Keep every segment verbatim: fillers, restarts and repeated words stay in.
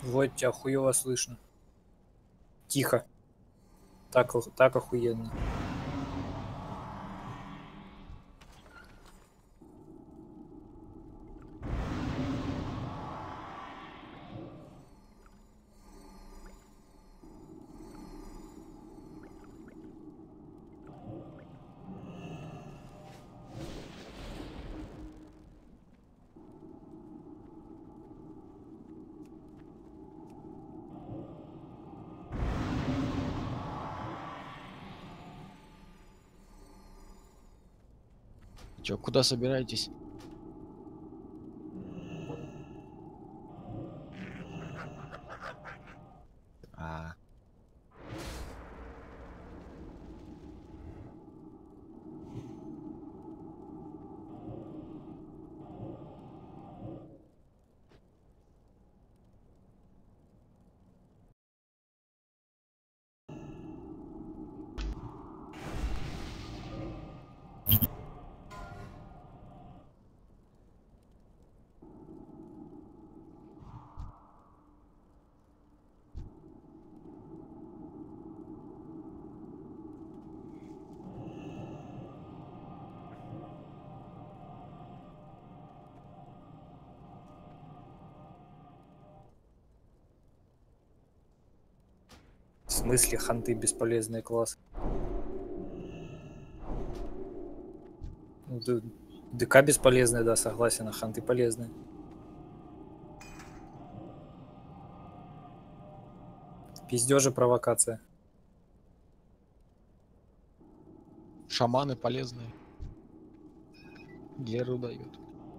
Вот тебя хуёво слышно. Тихо. Так, ох- так охуенно. Чё, куда собираетесь? А, В смысле ханты бесполезный класс? Ну, д- ДК бесполезный, да, согласен, а ханты полезные. Пиздёж и провокация. шаманы полезные. Геру дают.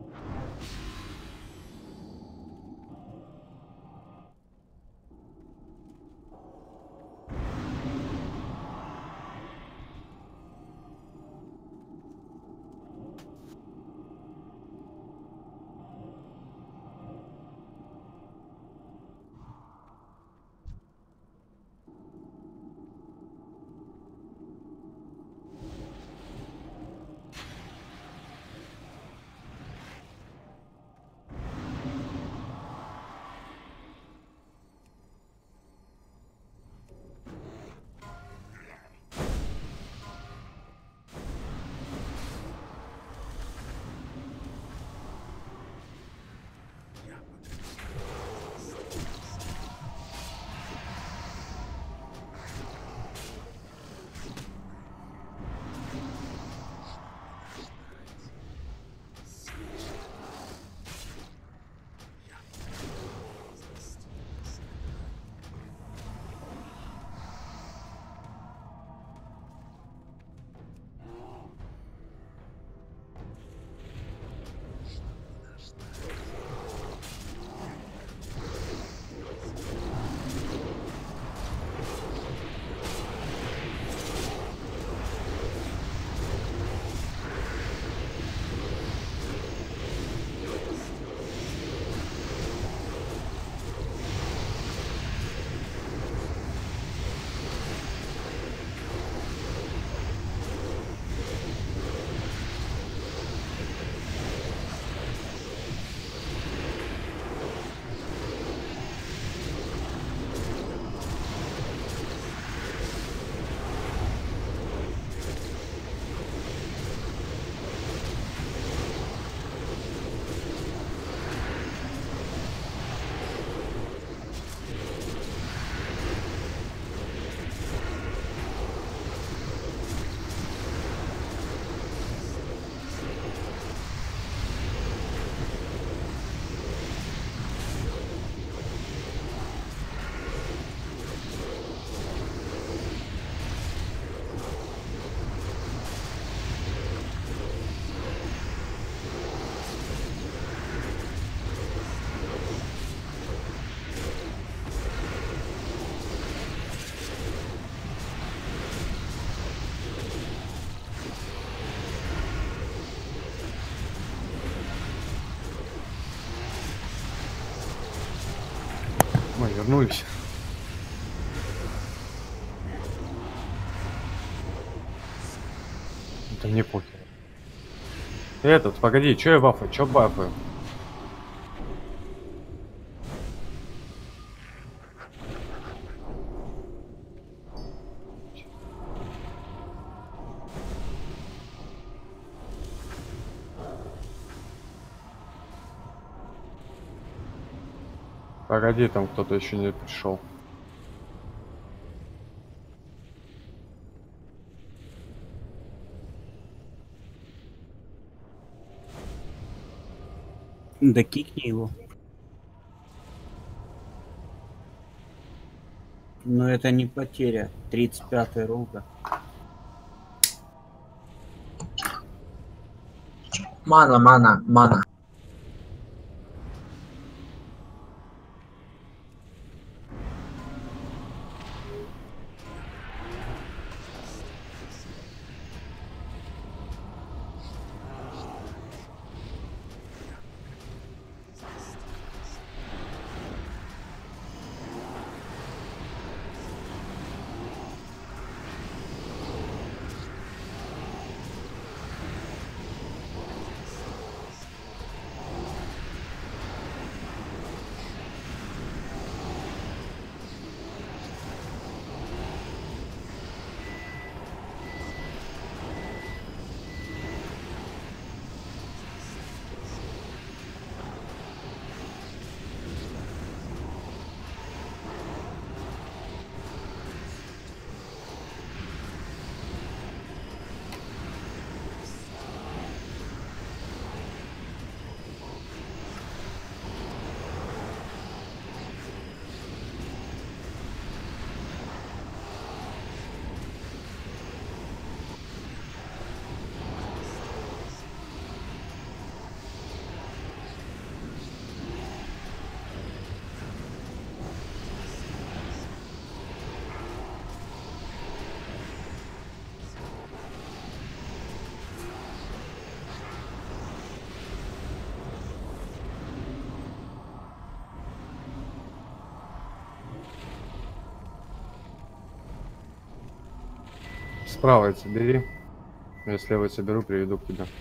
Мы вернулись. Это мне похер. Этот, погоди, чё я бафаю? Чё бафаю? Погоди, там кто-то еще не пришел. Да кикни его. Но это не потеря. тридцать пятая рука. Мана, мана, мана. Справа эти бери. Я слева соберу, приведу к тебе.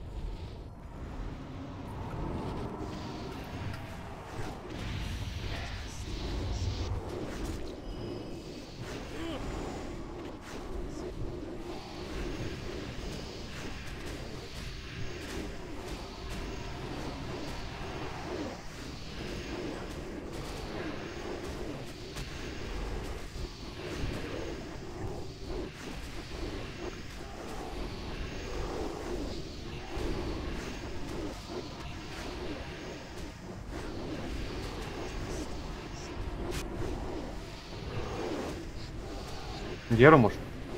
Геру, может?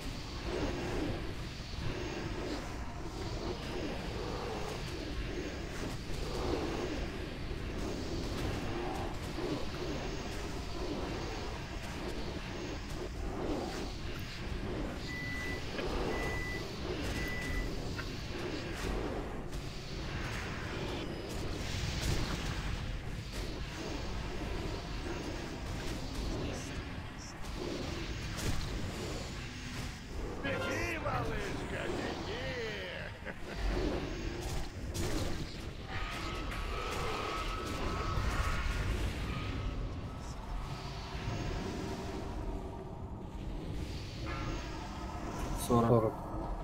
сорок. сорок.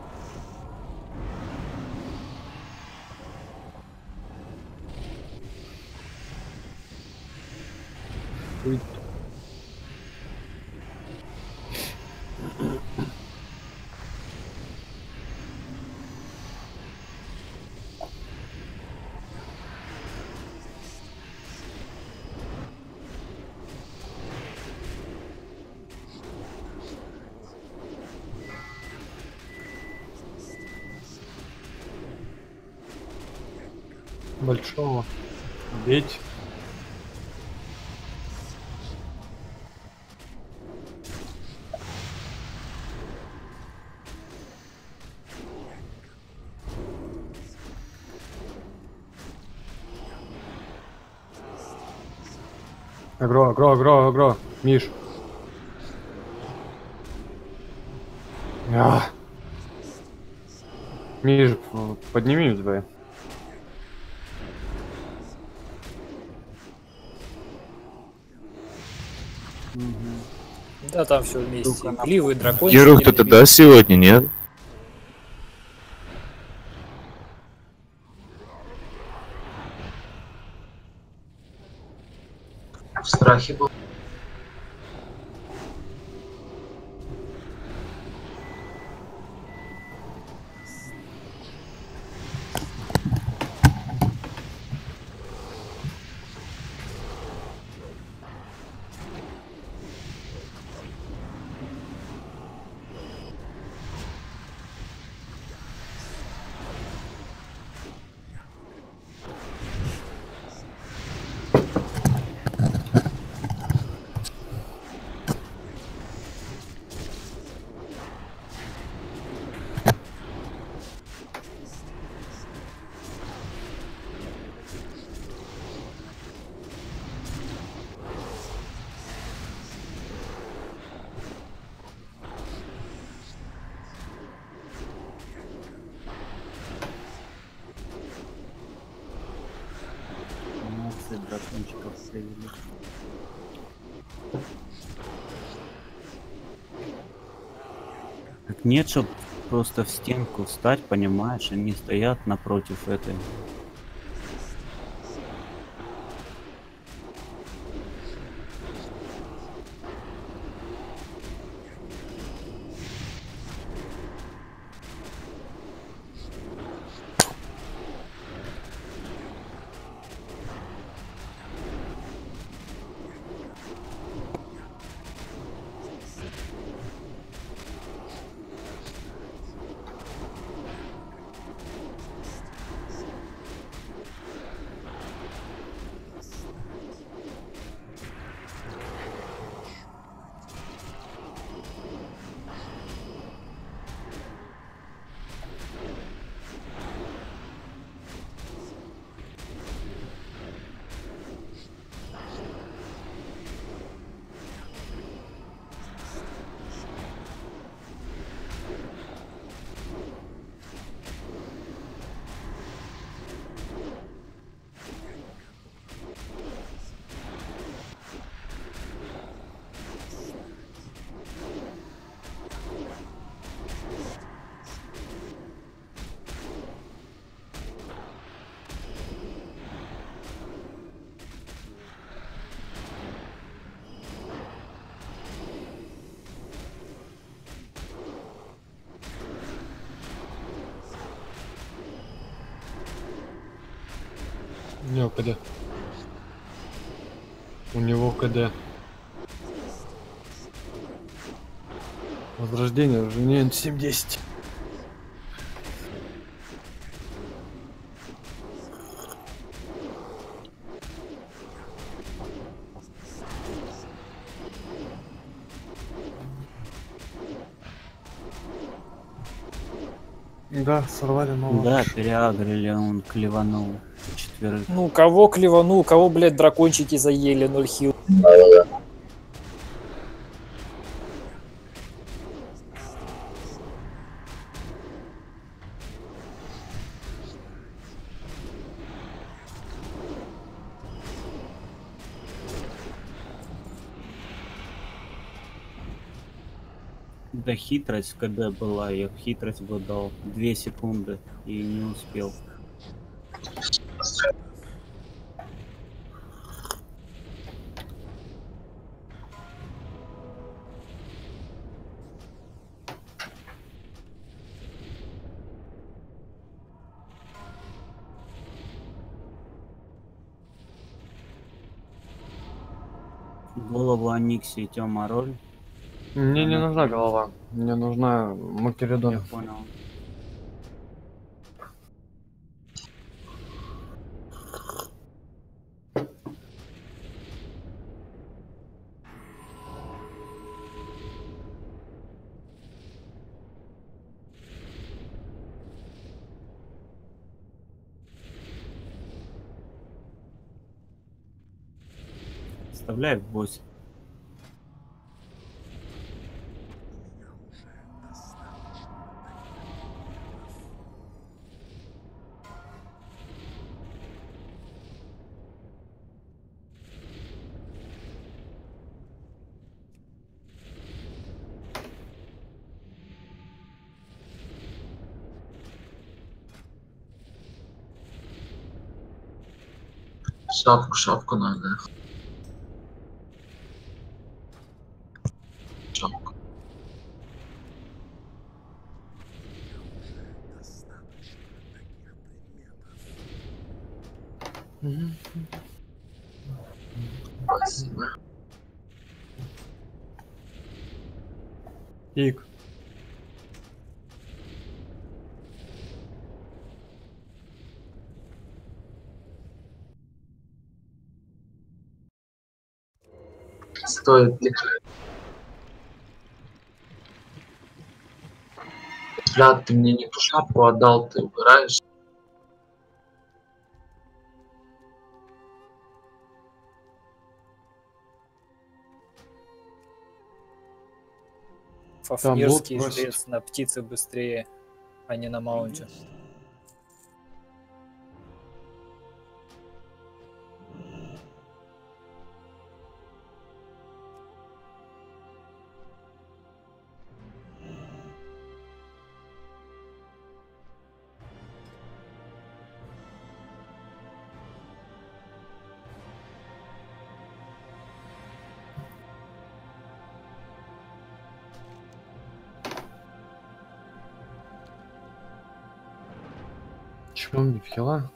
Ой. Большого. Бить. Агро, агро, агро, агро. Миш. А. Миш, подними тебя. Да, там все вместе. Сука, Гливы, дракончики. Геру кто-то ребята. даст сегодня, нет? в страхе был. Молодцы, дракончиков привели. Так нет, чтоб просто в стенку встать, понимаешь, они стоят напротив этой. У него КД. У него КД. Возрождение уже не семь десять. Да, сорвали нового. Да, переагрили, он клеванул четверых. Ну, кого клеванул, кого, блядь, дракончики заели, ноль хил. Да, хитрость в КД была, я в хитрость выдал две секунды и не успел. Голову Аникси и Тёма роль. Мне не нужна голова. Мне нужна Я Макеридон. понял. Вставляй в босс. Шапку, шапку надо. Спасибо. Ик. Стоит ли? Взгляд, ты мне не ту шапку отдал, ты убираешь. Фафнирский просит. жрец на птице быстрее, а не на маунте. Чего мне в хила?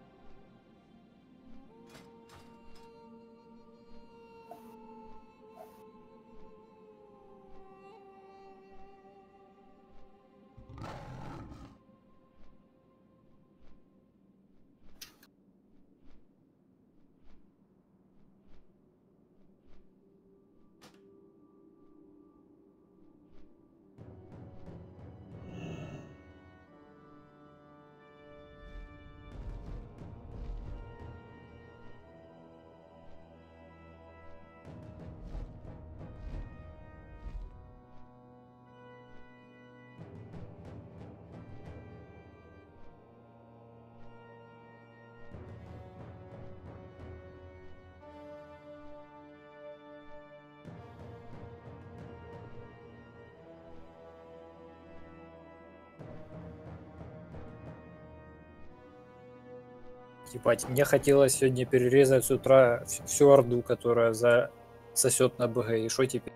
Ебать, мне хотелось сегодня перерезать с утра вс- всю орду, которая за... сосет на БГ. И что теперь?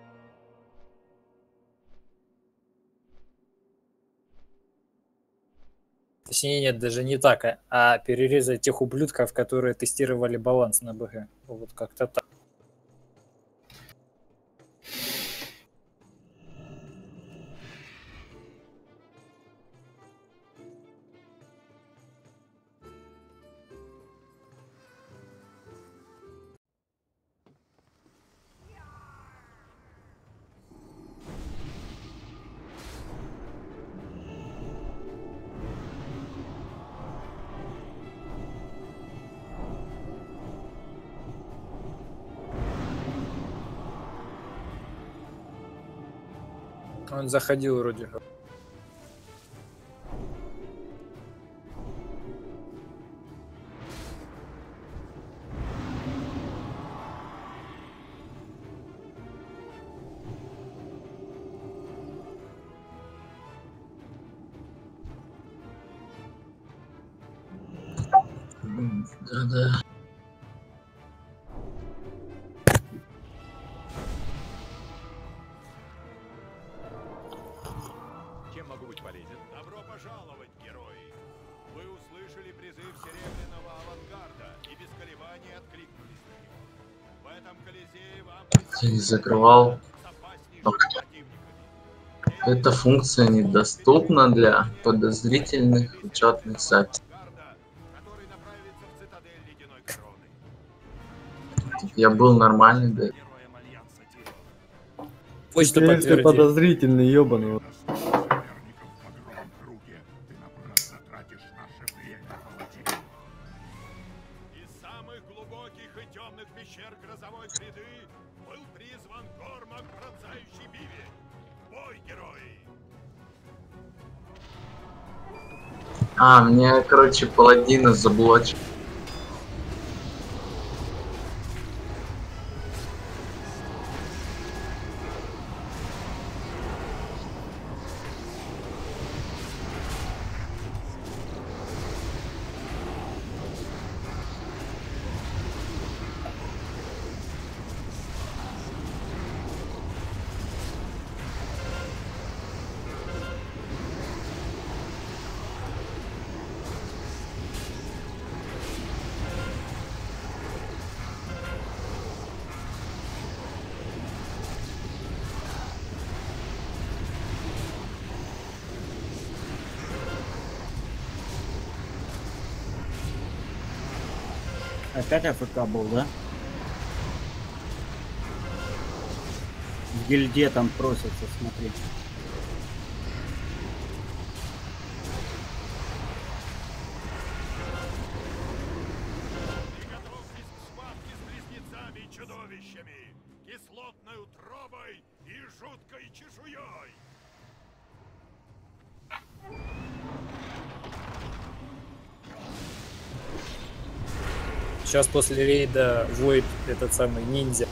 Точнее, нет, даже не так, а, а перерезать тех ублюдков, которые тестировали баланс на БГ. Вот как-то так. Он заходил вроде. М, Да-да. Чем могу быть полезен? Добро пожаловать, герои! Вы услышали призыв Серебряного авангарда и без колебаний откликнулись на него. В этом Колизее вам Я не закрывал. с опаснейшими противниками. Эта функция недоступна для подозрительных учетных записей. Авангарда, который направится в цитадель Ледяной Короны. Я был нормальный, да. Героем Альянса Тиро. Почту Если подтвердили. подозрительный, ёбаный. Соперников в огромном круге. Ты напрасно тратишь наше время, паладин. Из самых глубоких и темных пещер грозовой гряды был призван Кормак, пронзающий Биви. Бой, герои! А, мне, короче, паладина заблочил. Опять АФК был, да? В гильдии там просятся, смотри. Приготовьтесь к схватке с близнецами и чудовищами, кислотной утробой и жуткой чешуей. Сейчас после рейда воет этот самый ниндзя.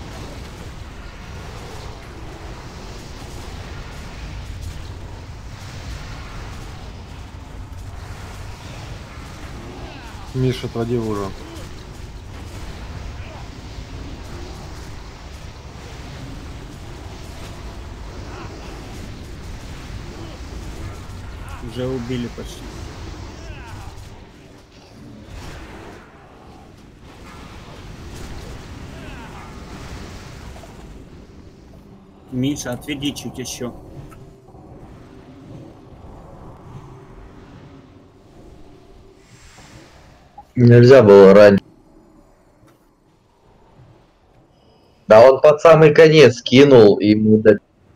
Миша, отводи уже. Уже убили почти. Миша, отведи чуть еще. Нельзя было раньше. Да он под самый конец кинул, и ему дали.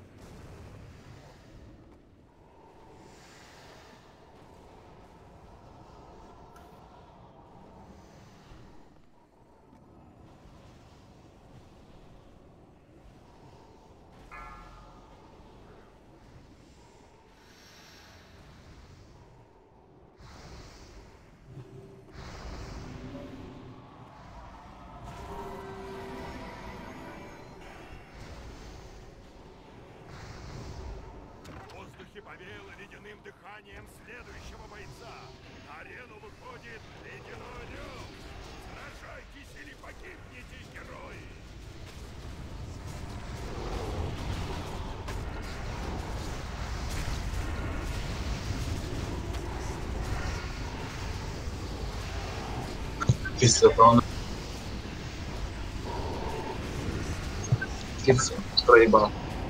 В воздухе повеяло ледяным дыханием следующего бойца. На арену выходит ледяной лед. Сражайтесь или погибнете, герои! Кислотон. Кикс проебал.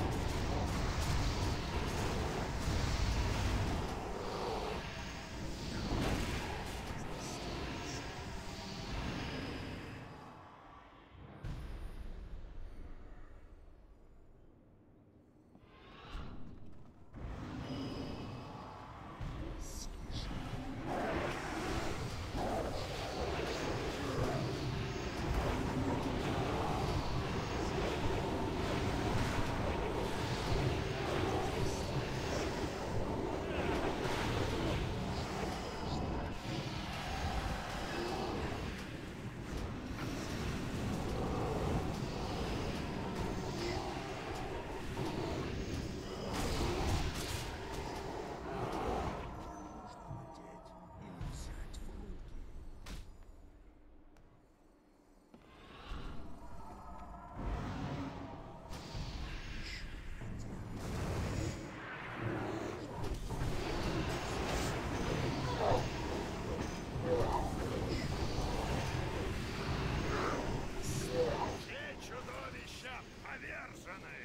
Все чудовища повержены!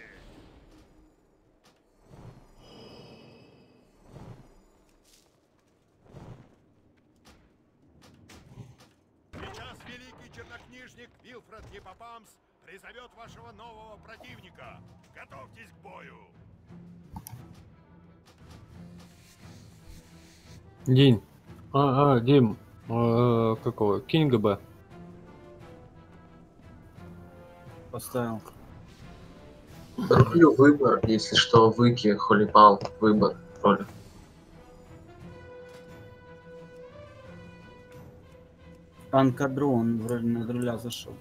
Сейчас великий чернокнижник Вилфред Гиппопамс призовет вашего нового противника. Готовьтесь к бою! День. А, а, Дим. э, какого? Кинь ГБ. Поставил. Рулю выбор, если что, выки, холипал, выбор, роли. Пан Кадру, он вроде на руля зашел.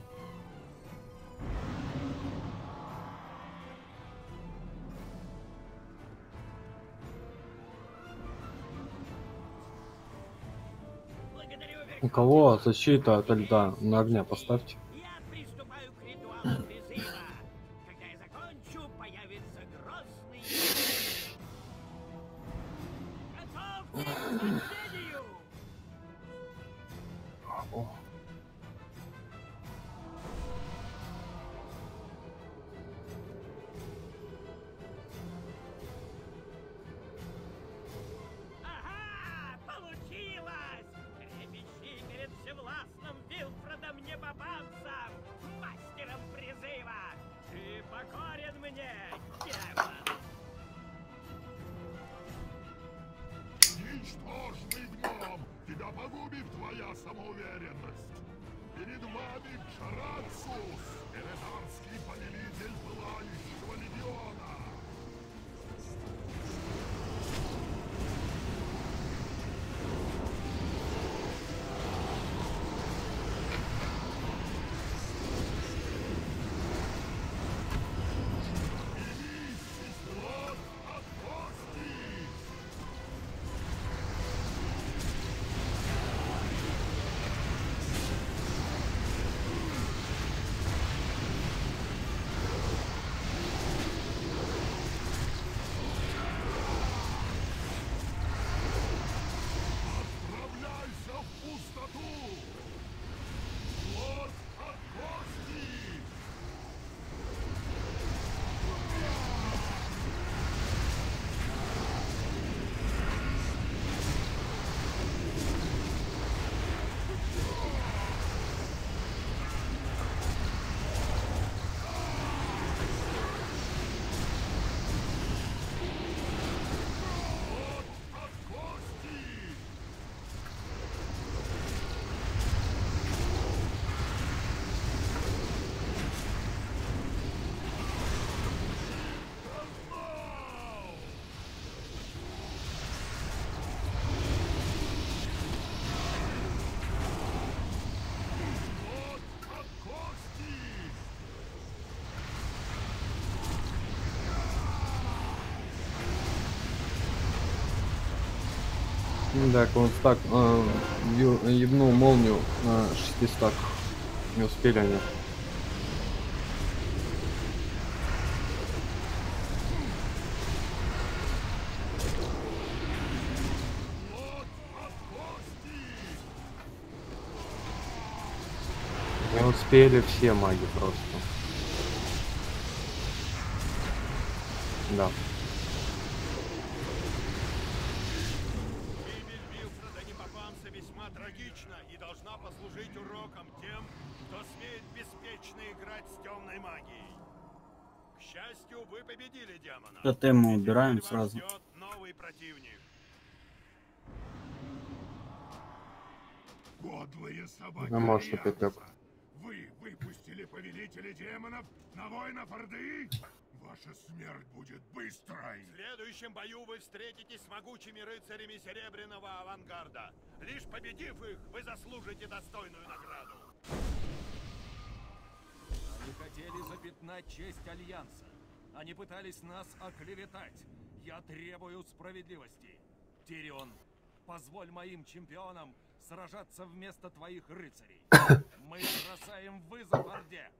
У кого защита от льда? На огня поставьте. Я приступаю к ритуалу призыва. Когда я закончу, появится грозный... Готовьтесь к сражению! Ага! Получилось! Трепещи перед всевластным Вилфредом обманцем, мастером призыва. Ты покорен мне, демон. Ничтожный гном! Тебя погубит твоя самоуверенность! Перед вами Кшарацус, эредарский повелитель пылающего легиона! Да, он так э, ю- ебнул молнию на шестистак. Не успели они. Не успели все маги просто. Да. Гибель Вилфреда Непопамца весьма трагична и должна послужить уроком тем, кто смеет беспечно играть с темной магией. К счастью, вы победили демона. Тотем мы И убираем теперь вас сразу. ждет новый противник. Подлые собаки. А может, опять так. Вы выпустили повелителя демонов на воинов Орды? Ваша смерть будет быстрой. В следующем бою вы встретитесь с могучими рыцарями Серебряного авангарда. Лишь победив их, вы заслужите достойную награду. Они хотели запятнать честь Альянса. Они пытались нас оклеветать. Я требую справедливости. Тирион, позволь моим чемпионам сражаться вместо твоих рыцарей. Мы бросаем вызов Орде.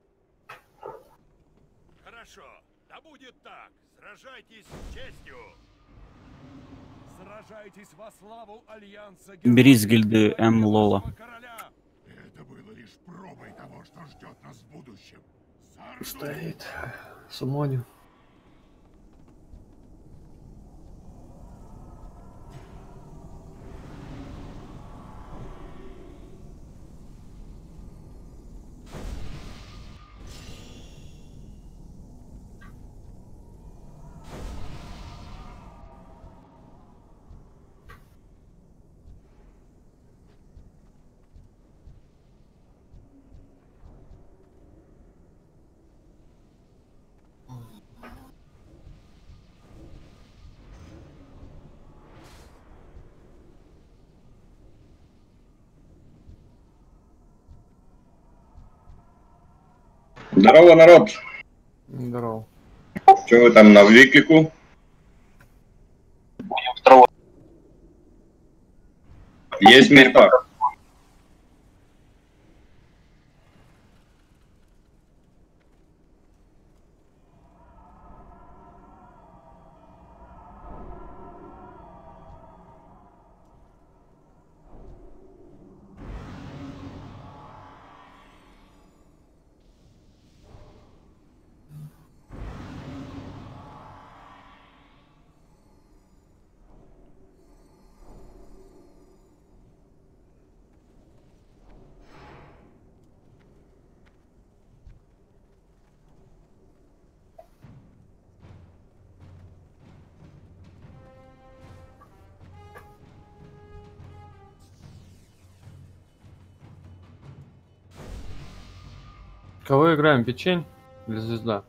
Хорошо, да будет так. Сражайтесь с честью. Сражайтесь во славу Альянса. Бери с гильды М. Лола. Короля. Это было лишь пробой того, что ждет нас в будущем. Сарду! Стоит. Сумоню. Здорово, народ! Здорово. Че вы там на Викику? Есть мирпак. Кого играем? Печень или звезда?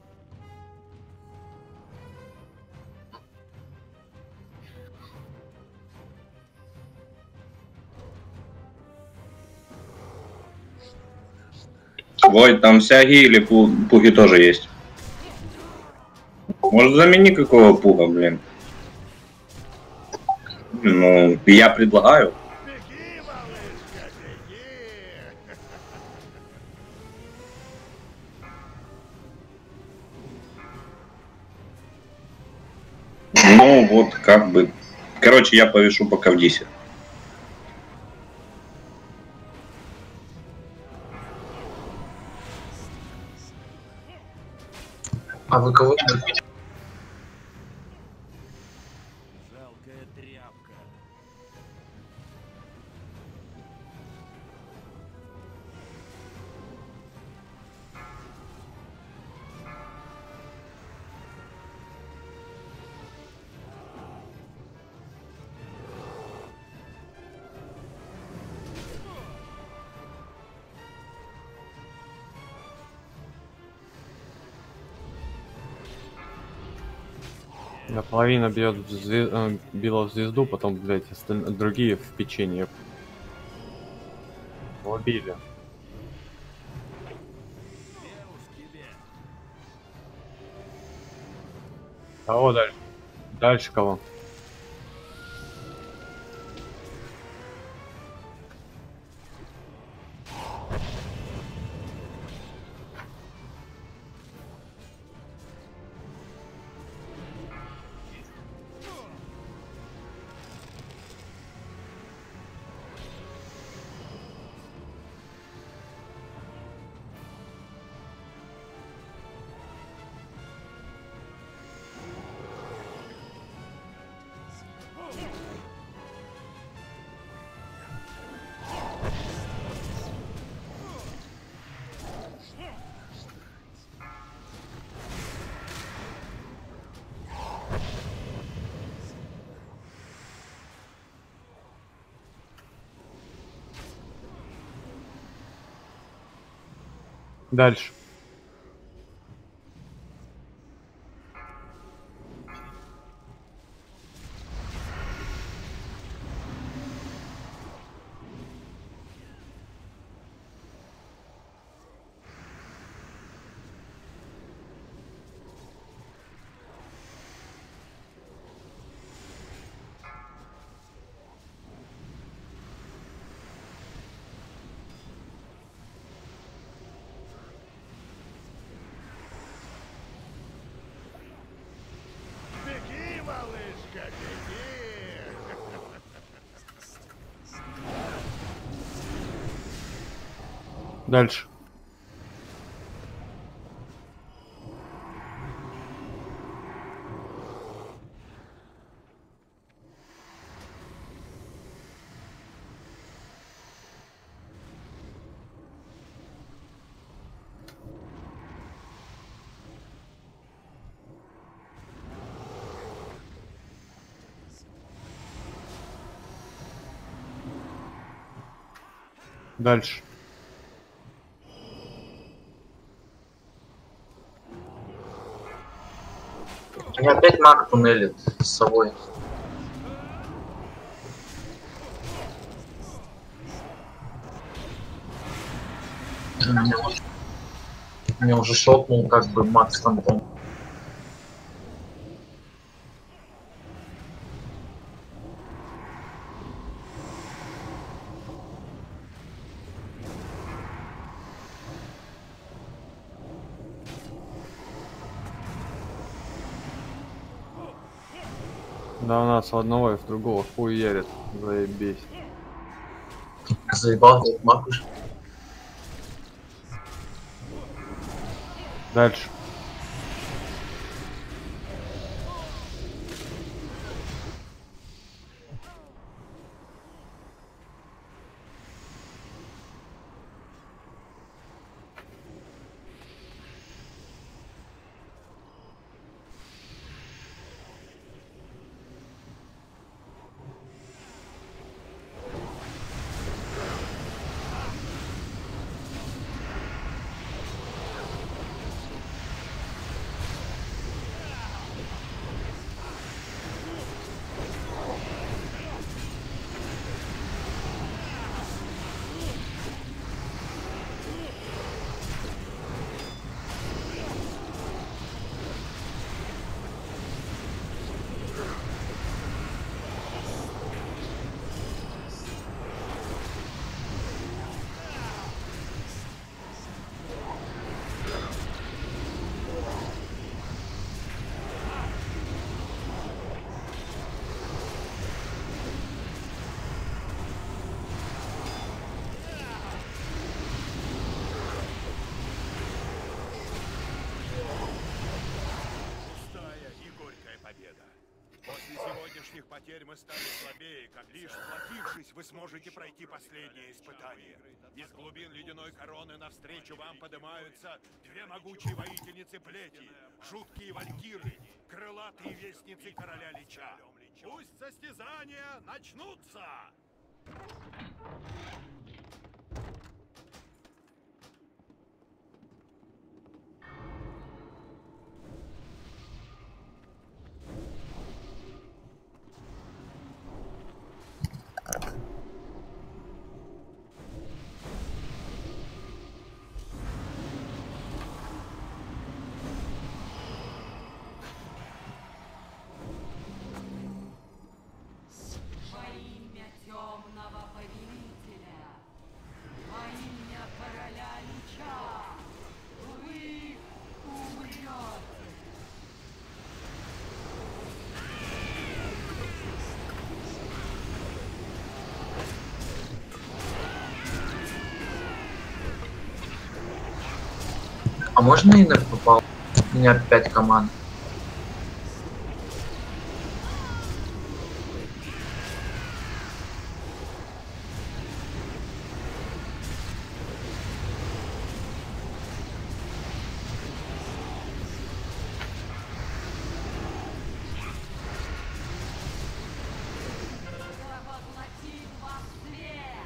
Вой, там сяги или пу- пуги тоже есть. Может, замени какого пуга, блин? Ну, я предлагаю. Беги, малышка, беги! Ну, вот, как бы. Короче, я повешу пока в дисе. А вы кого? Жалкая тряпка. Да, половина бьет в зве- э, била в звезду, потом, блядь, осталь- другие в печенье. Убили. Где уж тебе? Кого дальше? Дальше кого? Дальше. Беги, малышка, беги! Дальше. Дальше. У меня опять маг туннелит с собой. Меня уже, меня уже шотнул как бы маг с фантом. Да у нас в одного и в другого хуярит. Заебись. Заебал этот маг уже. Дальше. потерь мы стали слабее, как лишь сплотившись, вы сможете пройти последнее испытание. Из глубин ледяной короны навстречу вам поднимаются две могучие воительницы плети, жуткие валькиры, крылатые вестницы короля Лича. Пусть состязания начнутся! Во имя темного повелителя, во имя короля Лича, вы умрете. А можно инер попал? У меня пять команд. Да воплотит вас свет!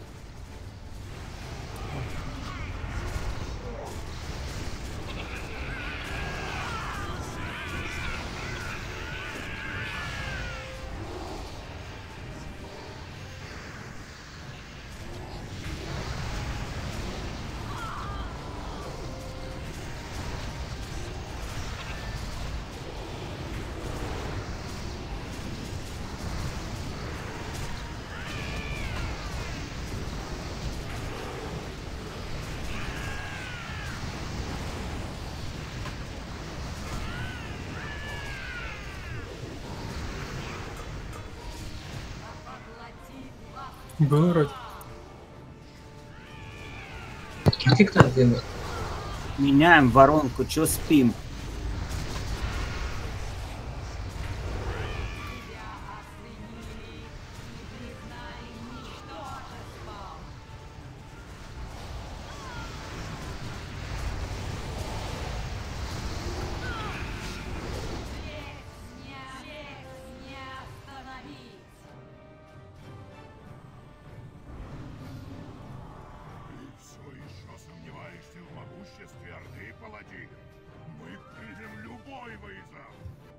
Воплотит вас Город. Киньте кто-то инер. Меняем воронку, чё спим? тебя оценили и признали ничтожеством. Здесь не, здесь не остановить. Ты все еще сомневаешься в могуществе Орды, паладин? Мы примем любой вызов!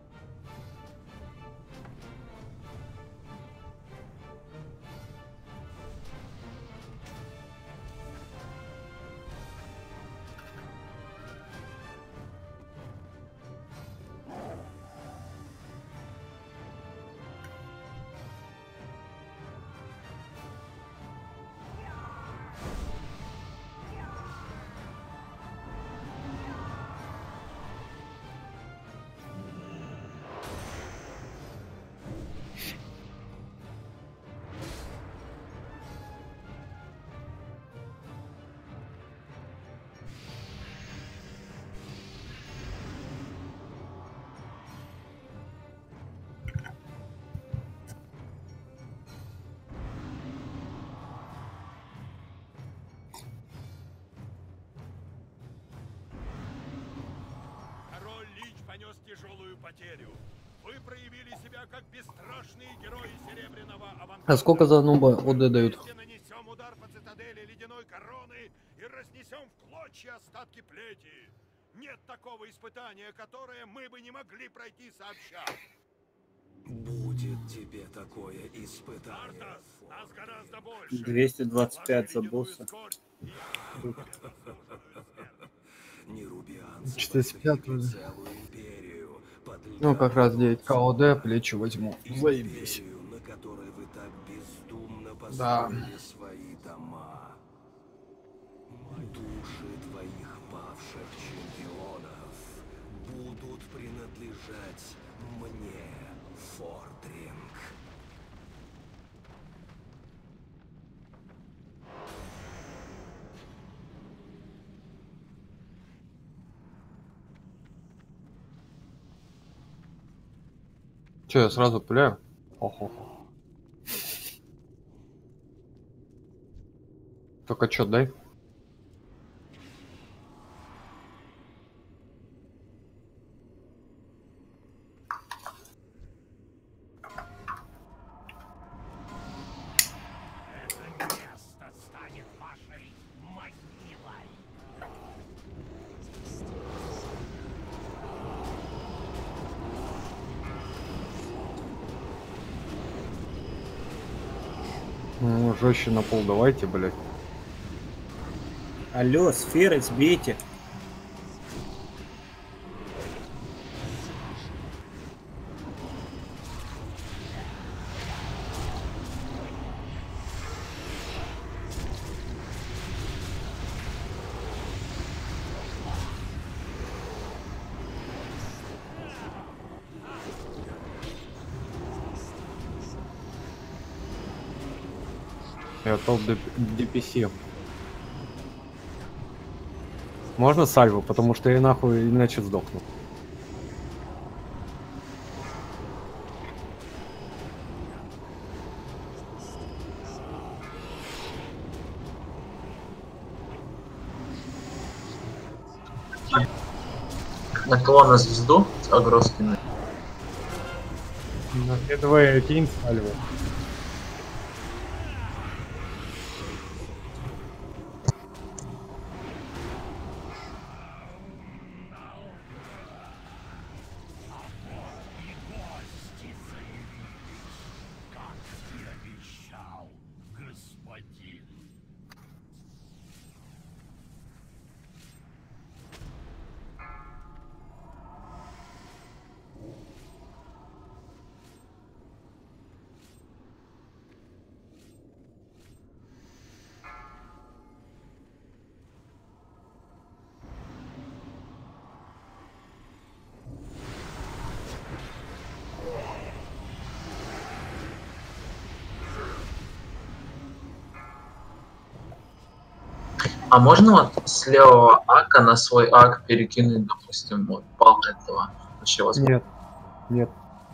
Король Лич понес тяжелую потерю. Вы проявили себя как бесстрашные герои Серебряного авангарда. А сколько за нуба ОД дают? Вместе нанесем удар по цитадели ледяной короны и разнесем в клочья остатки плети. Нет такого испытания, которое мы бы не могли пройти сообща. Будет тебе такое испытание. Артас, нас гораздо больше. двести двадцать пять за Вложи босса. ледяную скорбь. Нерубианцы четыреста пятьдесят возвели вроде. целую империю под Ну, как раз льдом девять к ОД, плечи возьму. Заебись. империю, на которой вы так бездумно Да. построили свои дома. Души твоих павших чемпионов будут принадлежать мне, Фордринг. Че, я сразу пуляю? Ого. Только чё, дай. Ну, жестче на пол давайте, блядь. Алло, сферы, сбейте. Я топ ди пи си. Можно сальву, потому что я нахуй иначе сдохну. На кого на звезду? Агроскины. На все двое кинь сальву. А можно вот с левого ака на свой ак перекинуть, допустим, вот пал этого? Вообще возможно? Нет. Нет.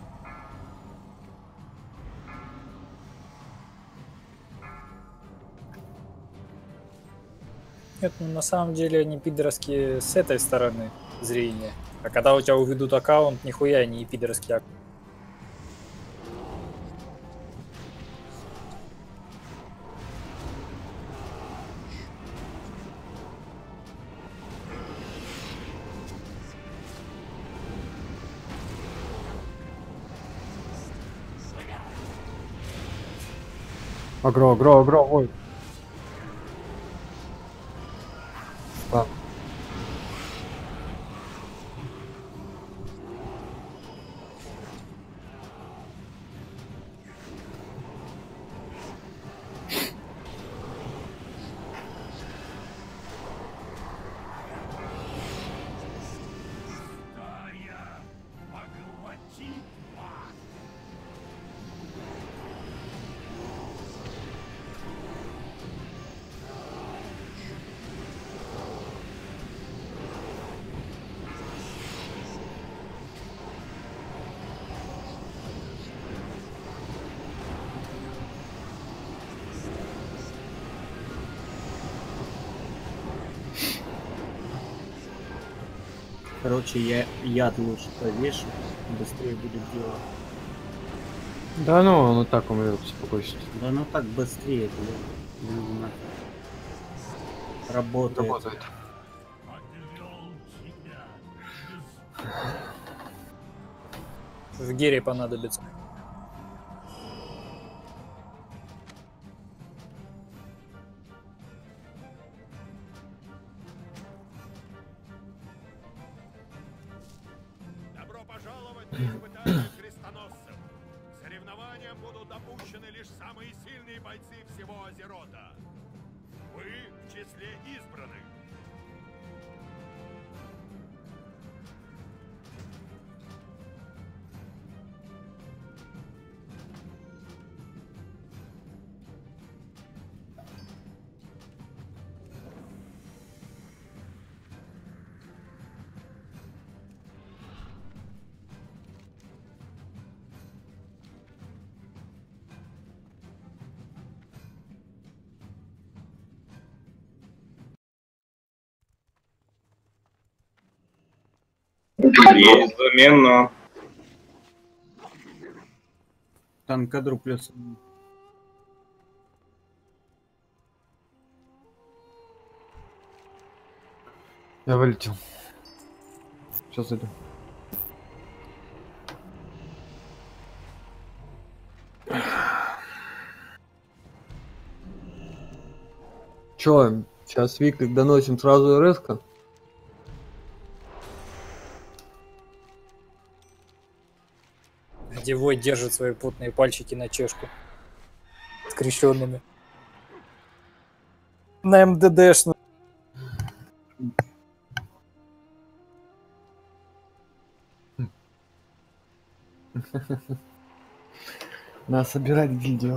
Нет, ну на самом деле они пидорские с этой стороны зрения. А когда у тебя уведут аккаунт, нихуя не пидорский аккаунт. Агро, агро, агро, ой. Так. Короче, я яд лучше повешу, быстрее будет дело. Да ну, он и так умрет, успокойся. Да ну так быстрее, блин. Ну, нахер. Работает. Работает. В гире понадобится. Добро пожаловать на испытание крестоносцев. К соревнованиям будут допущены лишь самые сильные бойцы всего Азерота. Вы в числе избранных. Есть замена. Танкадру плюс. Я вылетел. Сейчас иду. Чё, сейчас Виклик доносим сразу РС-ка? Где Вой держит свои потные пальчики на чешку. Скрещенными. На МДДшную. Надо собирать гильдию.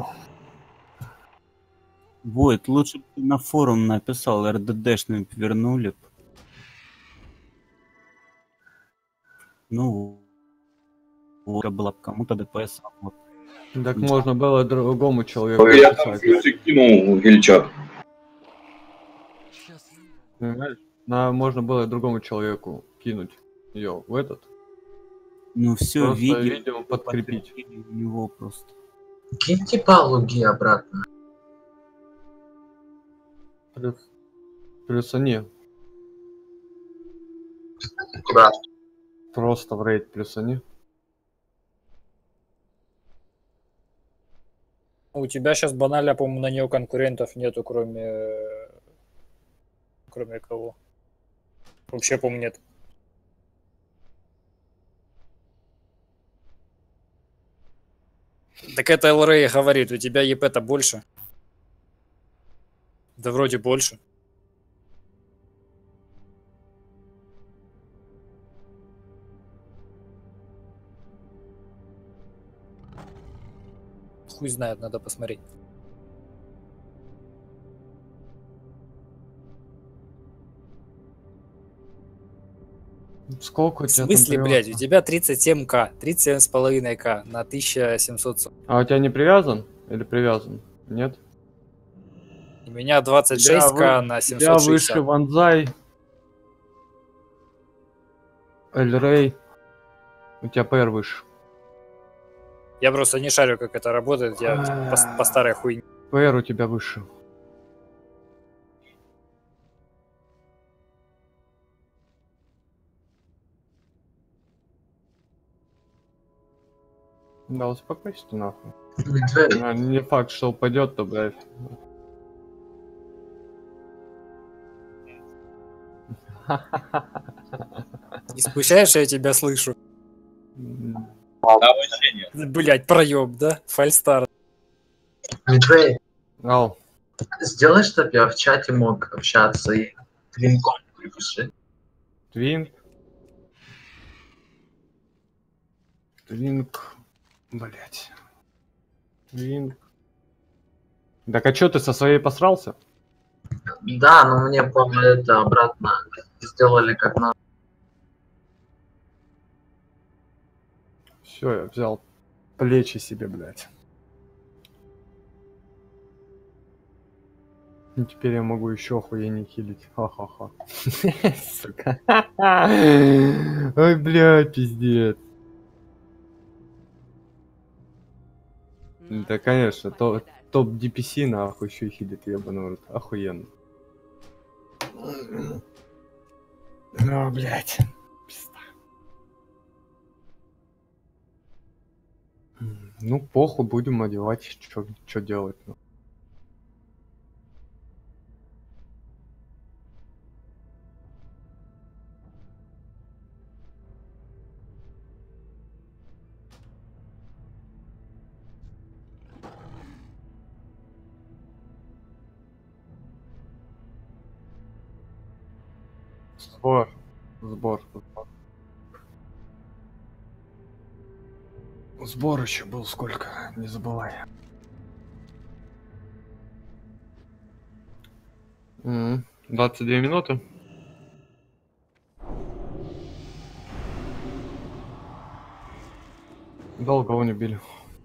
Войт, лучше бы ты на форум написал, РДДшным вернули б. Ну, вот, была бы кому-то ДПС. А вот. Так можно было другому человеку Я там написать. плюсик кинул в гильчат. Понимаешь? На, можно было другому человеку кинуть ее в этот. Ну все, Просто видео, видео подкрепить. у него просто. Киньте балуги обратно. Плюс, плюс они Куда? просто в рейд плюс они. У тебя сейчас банально, по-моему, на нее конкурентов нету, кроме... Кроме кого? Вообще, по-моему, нет. Так это эл рэй говорит, у тебя ЕП-то больше. Да вроде больше. Хуй знает, надо посмотреть. Сколько у В тебя смысле, там блядь, у привязано? тебя тридцать семь ка, тридцать семь с половиной ка на тысяча семьсот сорок. А у тебя не привязан? Или привязан? Нет? У меня двадцать шесть ка на Я семьсот выше шестьдесят. Ванзай. Эль Рей. У тебя ПР выше. Я просто не шарю, как это работает, я по, по старой хуйне. ПР у тебя выше. Да, успокойся ты нахуй. Медведь. А, не факт, что упадет, то, блядь. Не смущаешь, я тебя слышу? М, Да, вообще нет. Блять, проеб, да? Фальстар. Медведь, Ау. сделай, чтобы я в чате мог общаться и твинком припиши. Твинк. Твинк. Блять. Твинк. Так а чё ты со своей посрался? Да, но мне по это обратно сделали как надо. Все, я взял плечи себе, блять. И теперь я могу еще охуеннее хилить. Ха-ха-ха. Сука. Ой, бля, пиздец. Да, конечно, то, топ ди пи си нахуй еще и хилит, ебаный рот. Охуенно. Ну, блять. Пизда. Ну, похуй, будем одевать, что делать. Ну. Сбор. Сбор. Сбор. Сбор еще был сколько, не забывай. М-м, двадцать две минуты. Долго его не били.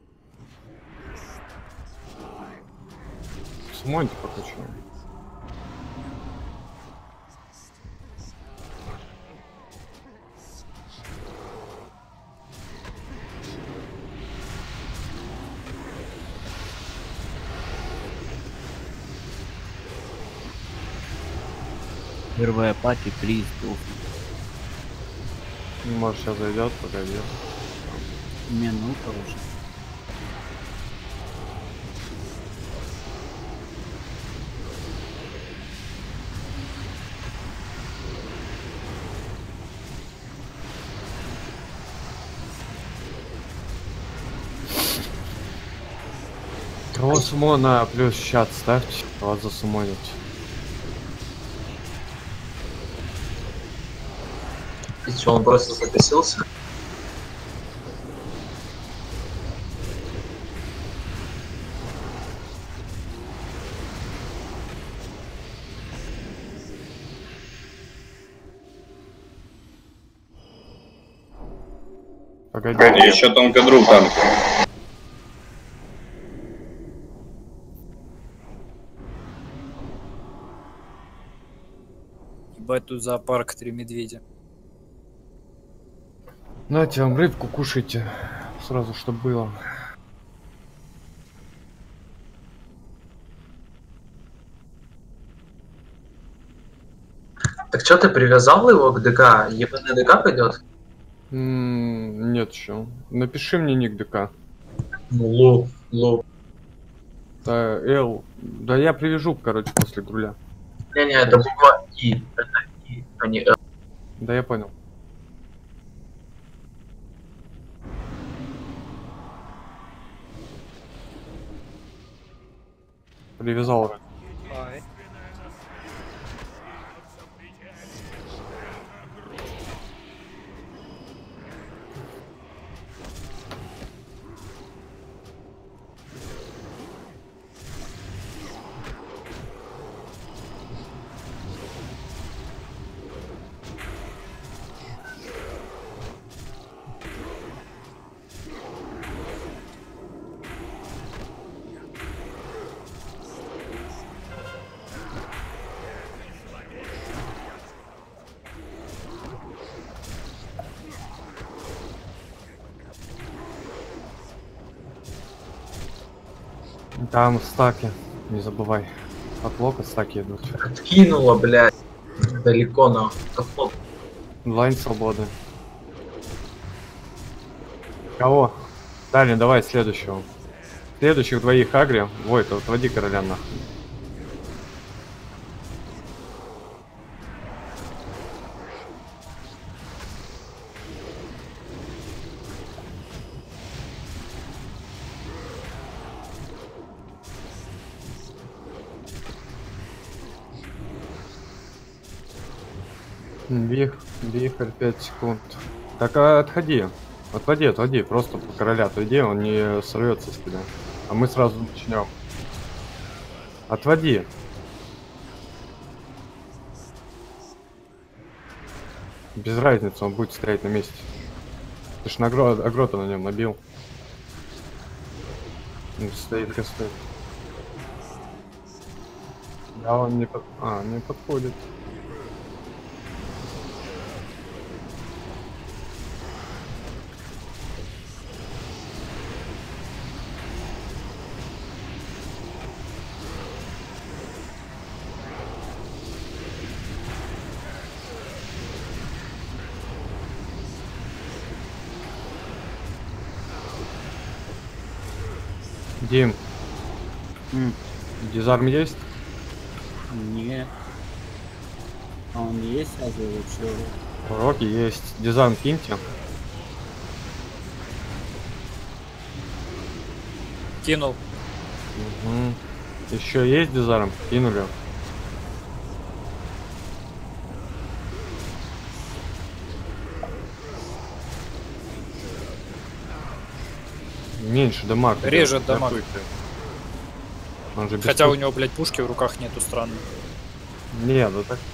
Смотрите, пока что. Первая пати, приз, Может, сейчас зайдет, погоди. минута уже. Кого сумона плюс чат ставьте, вас засумонить. И что, он просто записался? Погоди. Погоди, еще тонко друг там. Ебать, тут зоопарк, три медведя. Нате вам рыбку кушайте. Сразу, что было. Так что ты привязал его к ДК? ЕБН ДК пойдет? М, Нет еще. Напиши мне ник ДК. Ну, ло, ло. Да, Л. Да я привяжу, короче, после груля. Не-не, это буква И. Это И, а не Л. Да я понял. Привязал. Там стаки, не забывай. От лока стаки идут. Откинула, блядь. Далеко на капот. Лайн свободы. Кого? Далее, давай следующего. Следующих двоих агри. Войт, отводи короля нахуй. Вих, вихрь пять секунд. Так а, отходи. Отводи, отводи. Просто по короля отводи, он не сорвется с тебя. А мы сразу начнем. Отводи. Без разницы, он будет стоять на месте. Ты ж на агро, агро-то на нем набил. Он стоит, как стоит. Да, он не под... А, не подходит. Дим, М, дизарм есть? Нет. А он есть, а вообще? Уроки есть. Дизарм киньте. Кинул. Угу. Еще есть дизарм? Кинули. Меньше дамаг. Режет дамаг. Он же без Хотя у пушки. него, блядь, пушки в руках нету, странно. Не, да так.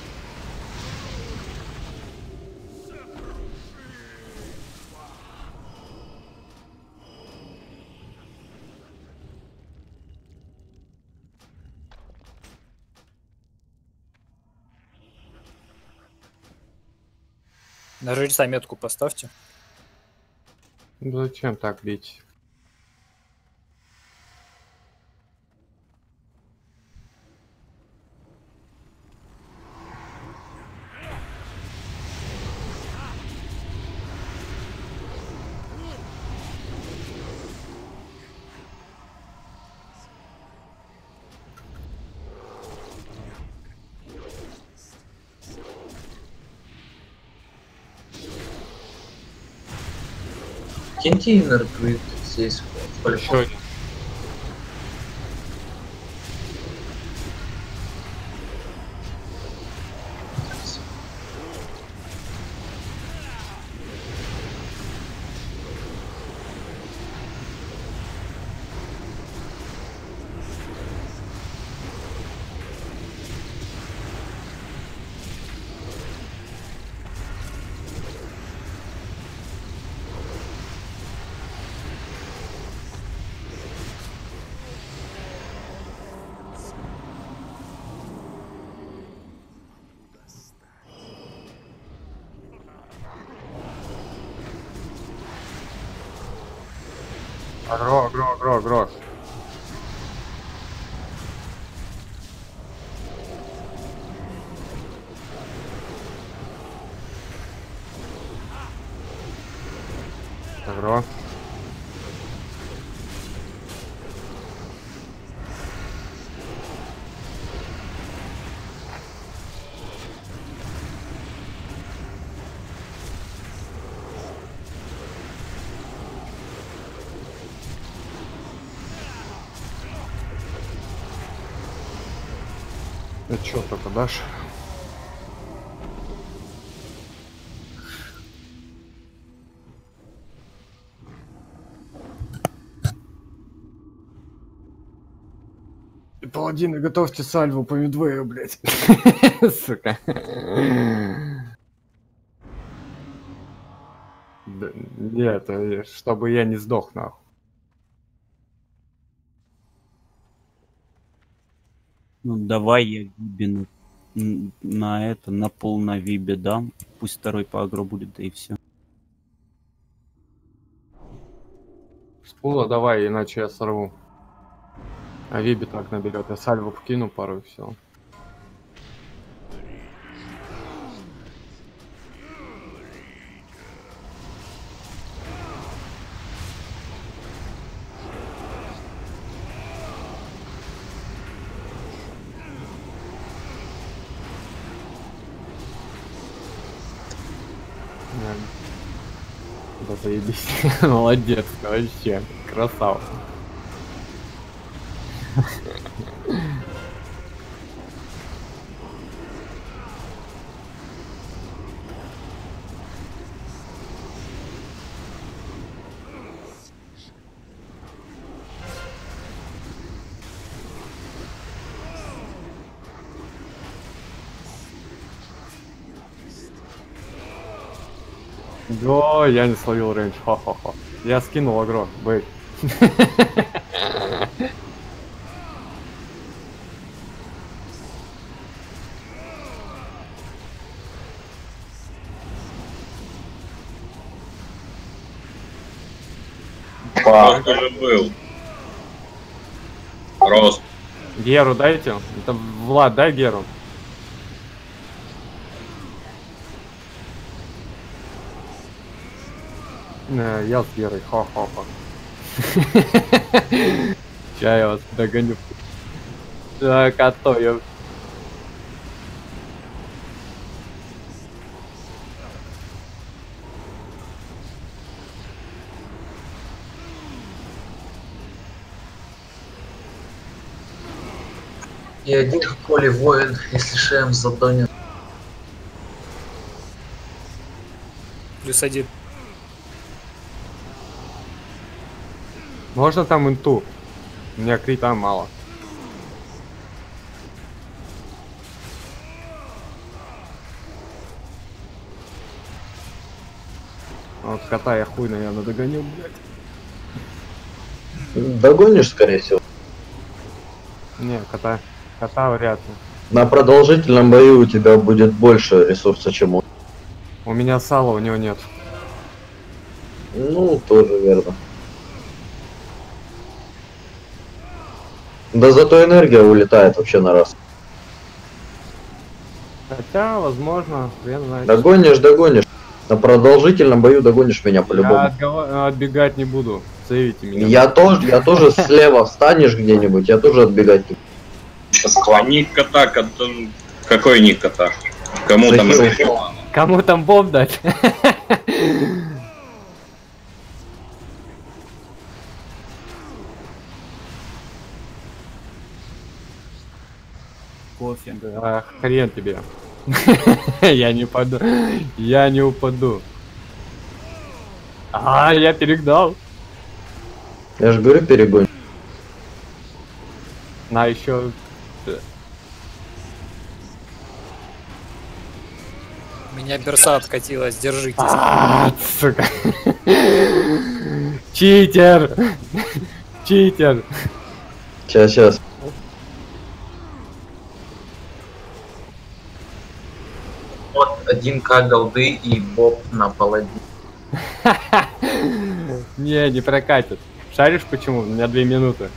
На жреца метку поставьте. Ну зачем так бить? Киньте иннер здесь. Еще один. Агро, агро, агро, агро. Агро. Ну чё только дашь? Паладины, готовьте сальву по Мидвею, блядь. Сука. Да, нет, чтобы я не сдох, нахуй. Ну давай я Вибе на, на это, на пол на Вибе дам. Пусть второй по агро будет, да и все. С пула давай, иначе я сорву. А Виби так наберет. Я сальву покину пару и все. Да заебись. Молодец, вообще. Красава. Да, я не словил рейндж, ха-ха-ха. Я скинул агро, бэй. Пак уже был. Рост. Геру дайте. Это Влад, дай Геру. Не, я с Герой, ха-ха-ха. Сейчас я вас догоню. Так, а то я... И один в поле воин, если Шем затонет. Плюс один. Можно там инту? У меня крита мало. Вот кота я хуй, наверное, догоню, блядь. Догонишь, скорее всего. Не, кота. Кота вряд ли. На продолжительном бою у тебя будет больше ресурса, чем он. У меня сала, у него нет. Ну, тоже верно. Да зато энергия улетает вообще на раз. Хотя, возможно, хрен знает. Догонишь, догонишь. На продолжительном бою догонишь меня Я по-любому. отгова- отбегать не буду. Сейвите меня. Я тоже, я тоже слева встанешь где-нибудь, я тоже отбегать не буду. Ник кота, кота... Какой ник кота? Кому там Захил. это? Кому там бомб дать? Да, хрен тебе. Я не упаду. Я не упаду. А, я перегнал. Я же говорю, перегонь. На еще. У меня берса откатилась, держитесь. А, сука. Читер. Читер. Сейчас, сейчас. Вот один к голды и Боб на паладин. Не, не прокатит. Шаришь почему? У меня две минуты.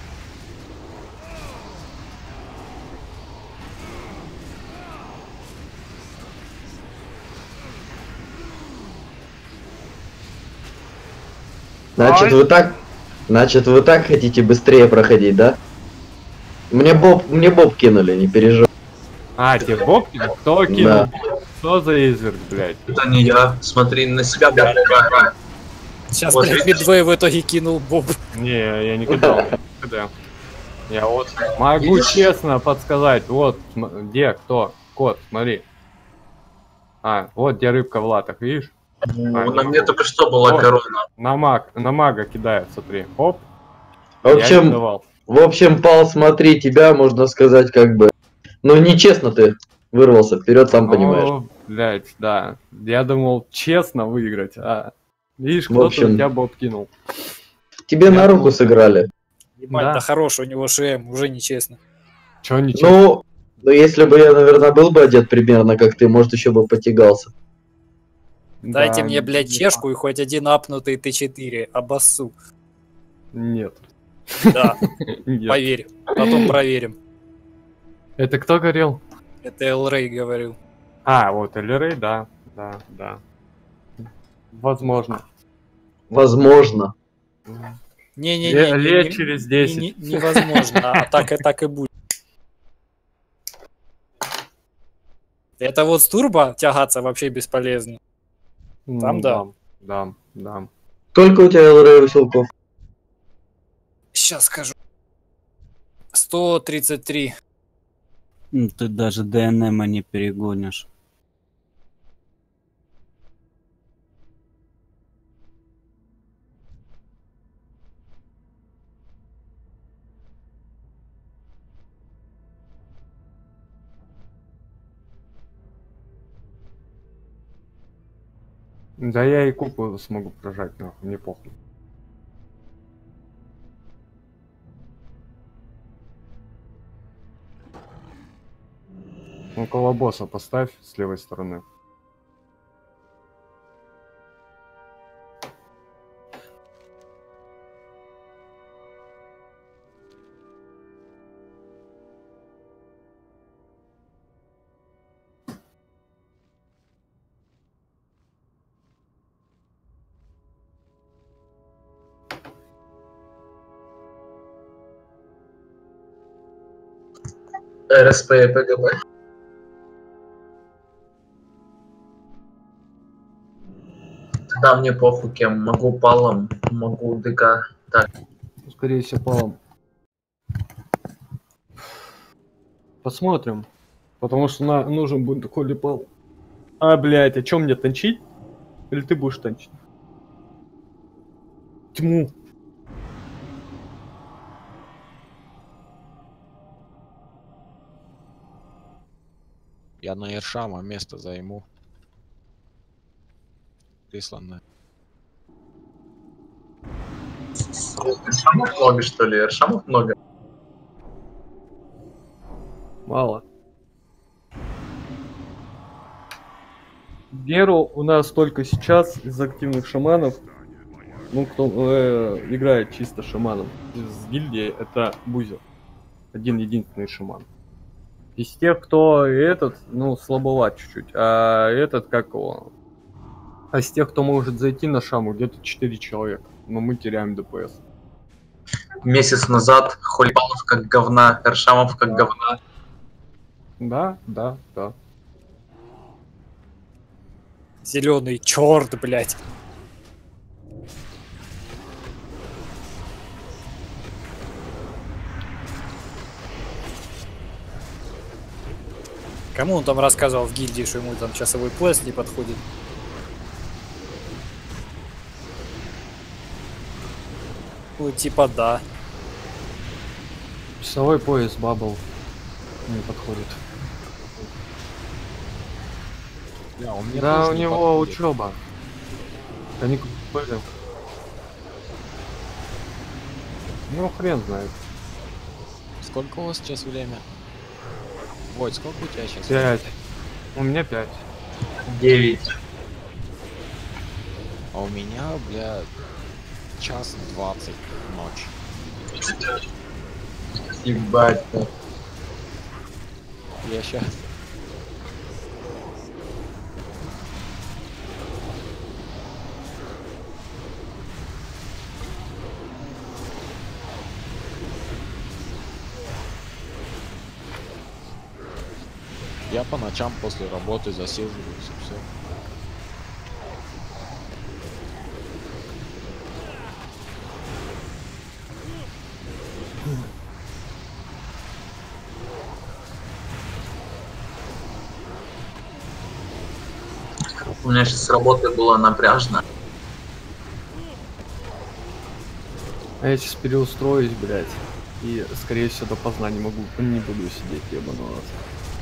Значит, вы так... Значит, вы так хотите быстрее проходить, да? Мне Боб, мне Боб кинули, не переживай. А, тебе Боб кинул? Кто кинул? Да. Что за изверг, блядь? Это не я. Смотри на себя, блядь. Сейчас, Вот блядь, видишь? Мидвей в итоге кинул Боб. Не, я не кидал. Никогда. Я вот могу Видишь? честно подсказать. Вот, см- где, кто? Кот, смотри. А, вот где рыбка в латах, видишь? Ну, на мне только что была Вот. корона. На маг, на мага кидает, смотри. Оп. В Я не общем, давал. в общем, Пал, смотри, тебя, можно сказать, как бы... Ну, нечестно ты вырвался вперед, сам понимаешь. О, блядь, да. Я думал честно выиграть, а... Видишь, В кто-то общем, у тебя Боб кинул. Тебе Я на руку думал- сыграли. Ебать, Да. да хорош, у него ШМ, уже нечестно. Чё ничего? Ну, ну, если бы я, наверное, был бы одет примерно как ты, может, еще бы потягался. Дайте Да, мне, блядь, не- чешку и хоть один апнутый Т четыре, обоссу. Нет. Да, Нет. поверь, потом проверим. Это кто горел? Это Эл Рэй говорил. А, вот Эльрей, да, да, да. Возможно. Возможно. Не-не-не, Ле- не- лет не- через не- десять. не- невозможно, а так и так и будет. Это вот с турбо тягаться вообще бесполезно. Там Ну, да. Да, да. Сколько у тебя эл рэй Василков? Сейчас скажу. сто тридцать три. Ну, ты даже ДНМа не перегонишь. Да я и купу смогу прожать, нахуй, мне похуй. Около босса поставь с левой стороны. эр эс пэ и пэ гэ бэ. Да, мне похуй кем. Могу палом, могу ДК. Так, Скорее всего, палом. Посмотрим. Потому что на, нужен будет такой пал. А, блядь, а чё мне танчить? Или ты будешь танчить? Тьму. Я на Эршама место займу. Присланное. Эршамов много, что ли? Эршамов много. Мало. Геру у нас только сейчас из активных шаманов. Ну, кто э, играет чисто шаманом из гильдии, это Бузер. Один единственный шаман. Из тех, кто этот, ну, слабоват чуть-чуть. А этот, как его? А из тех, кто может зайти на шаму, где-то четыре человека. Но мы теряем ДПС. Месяц назад Хулипанов как говна, Эршамов как говна. Да, да, да. Зеленый черт, блядь. Кому он там рассказывал в гильдии, что ему там часовой пояс не подходит? Ну, типа да. Часовой пояс бабл не подходит. Да, у меня Да, тоже у не него подходит. учеба. Они купили. Ну хрен знает. Сколько у вас сейчас время? Ой, сколько у тебя сейчас? Пять. У меня пять. девять. А у меня, бля, час двадцать ночь. Ебать. ну. Я сейчас... Я по ночам после работы засиживаюсь и все. У меня сейчас работа была напряжна. А я сейчас переустроюсь, блядь. И, скорее всего, допоздна не могу, не буду сидеть, ебаный раз.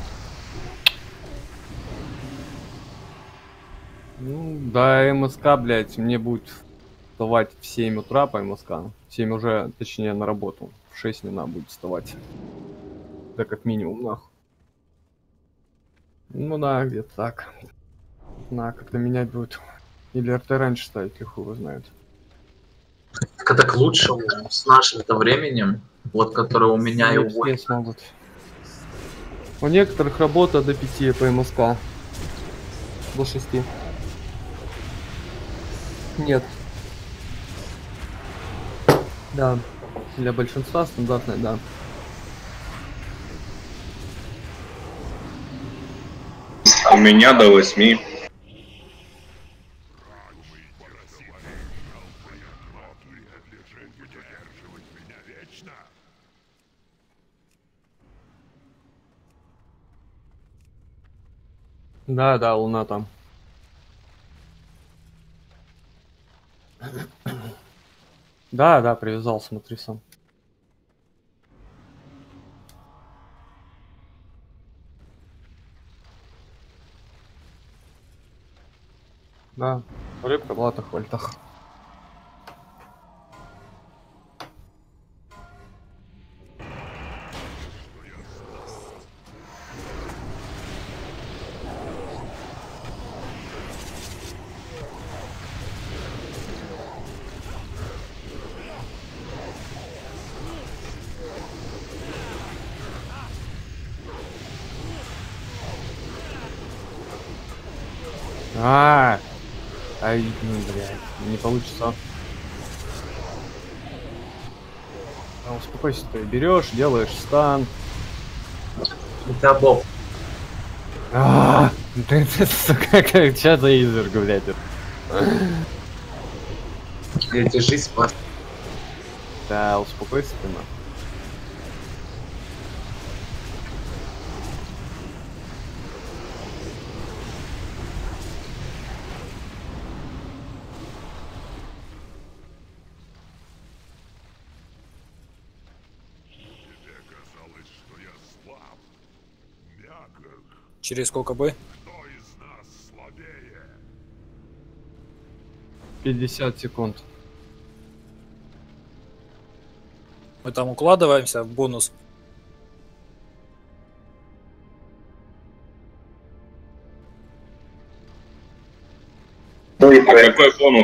Ну, да, МСК, блядь, мне будет вставать в семь утра по МСК. В семь уже, точнее, на работу. В шесть не надо будет вставать. Да, как минимум, нахуй. Ну да, где-то так. На, как-то менять будет. Или РТ раньше ставить, или хуй его знает. Так это к лучшему с нашим-то временем, вот который у меня и Не у все Войны. смогут. У некоторых работа до пяти по МСК. До шести. Нет. Да. Для большинства стандартная, да. У меня до восьми. Да, да, луна там. Да, да, привязал, смотри сам. Да, рыбка в латах, вольтах. А, ай, ну, блядь, не получится. А, успокойся, ты берешь, делаешь стан. Это Боб. А, ты, ты, сука, как чё за изверг, блядь. Я тебе жизнь спас. Да, успокойся ты, нахуй. Через сколько бы? пятьдесят секунд. Мы там укладываемся в бонус. А какой бонус?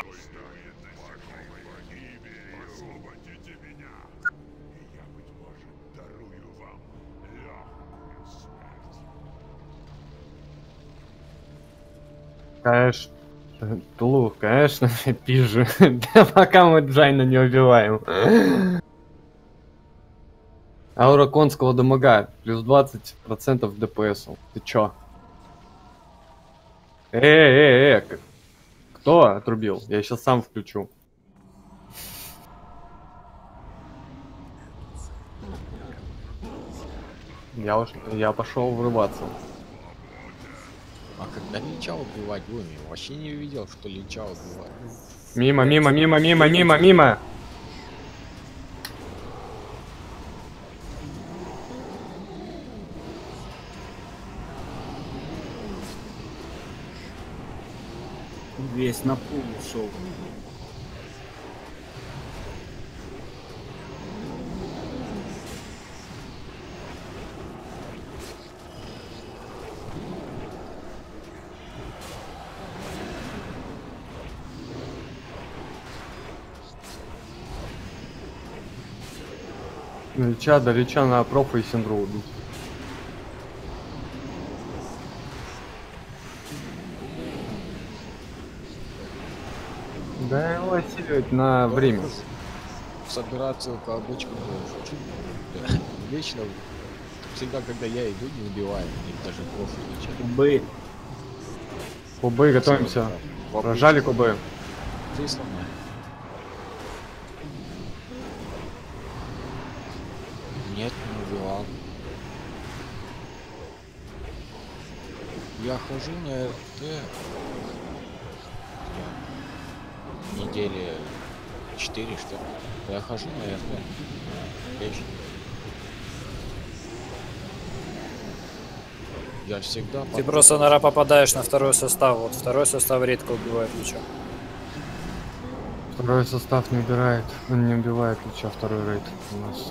Конечно. Тулу, конечно, пижу. Да пока мы Джайна не убиваем. Аура конского дамага. Плюс двадцать процентов ДПСу. Ты чё? Э, э, э, кто отрубил? Я сейчас сам включу. Я уж, я пошел врываться. А когда Лича убивать будем? Я вообще не видел, что Лича убивать. Мимо, мимо, мимо, мимо, мимо, мимо. Весь на пол ушел. Лича, да Лича на профа и синдру убить. Да его осиливать на время. Собирать целую обычку больше. Вечно, всегда, когда я иду, не убиваю, мне даже профи Лича. Кубы. Кубы, готовимся. Прожали кубы. Прислано. Нет, не убивал. Я хожу на РТ недели четыре, что ли. Я хожу на РТ. Вечно. Я всегда... Ты потом- просто, наверное, попадаешь на второй состав. Вот второй состав редко убивает Лича. Второй состав не убирает. Он не убивает Лича, второй рейд у нас.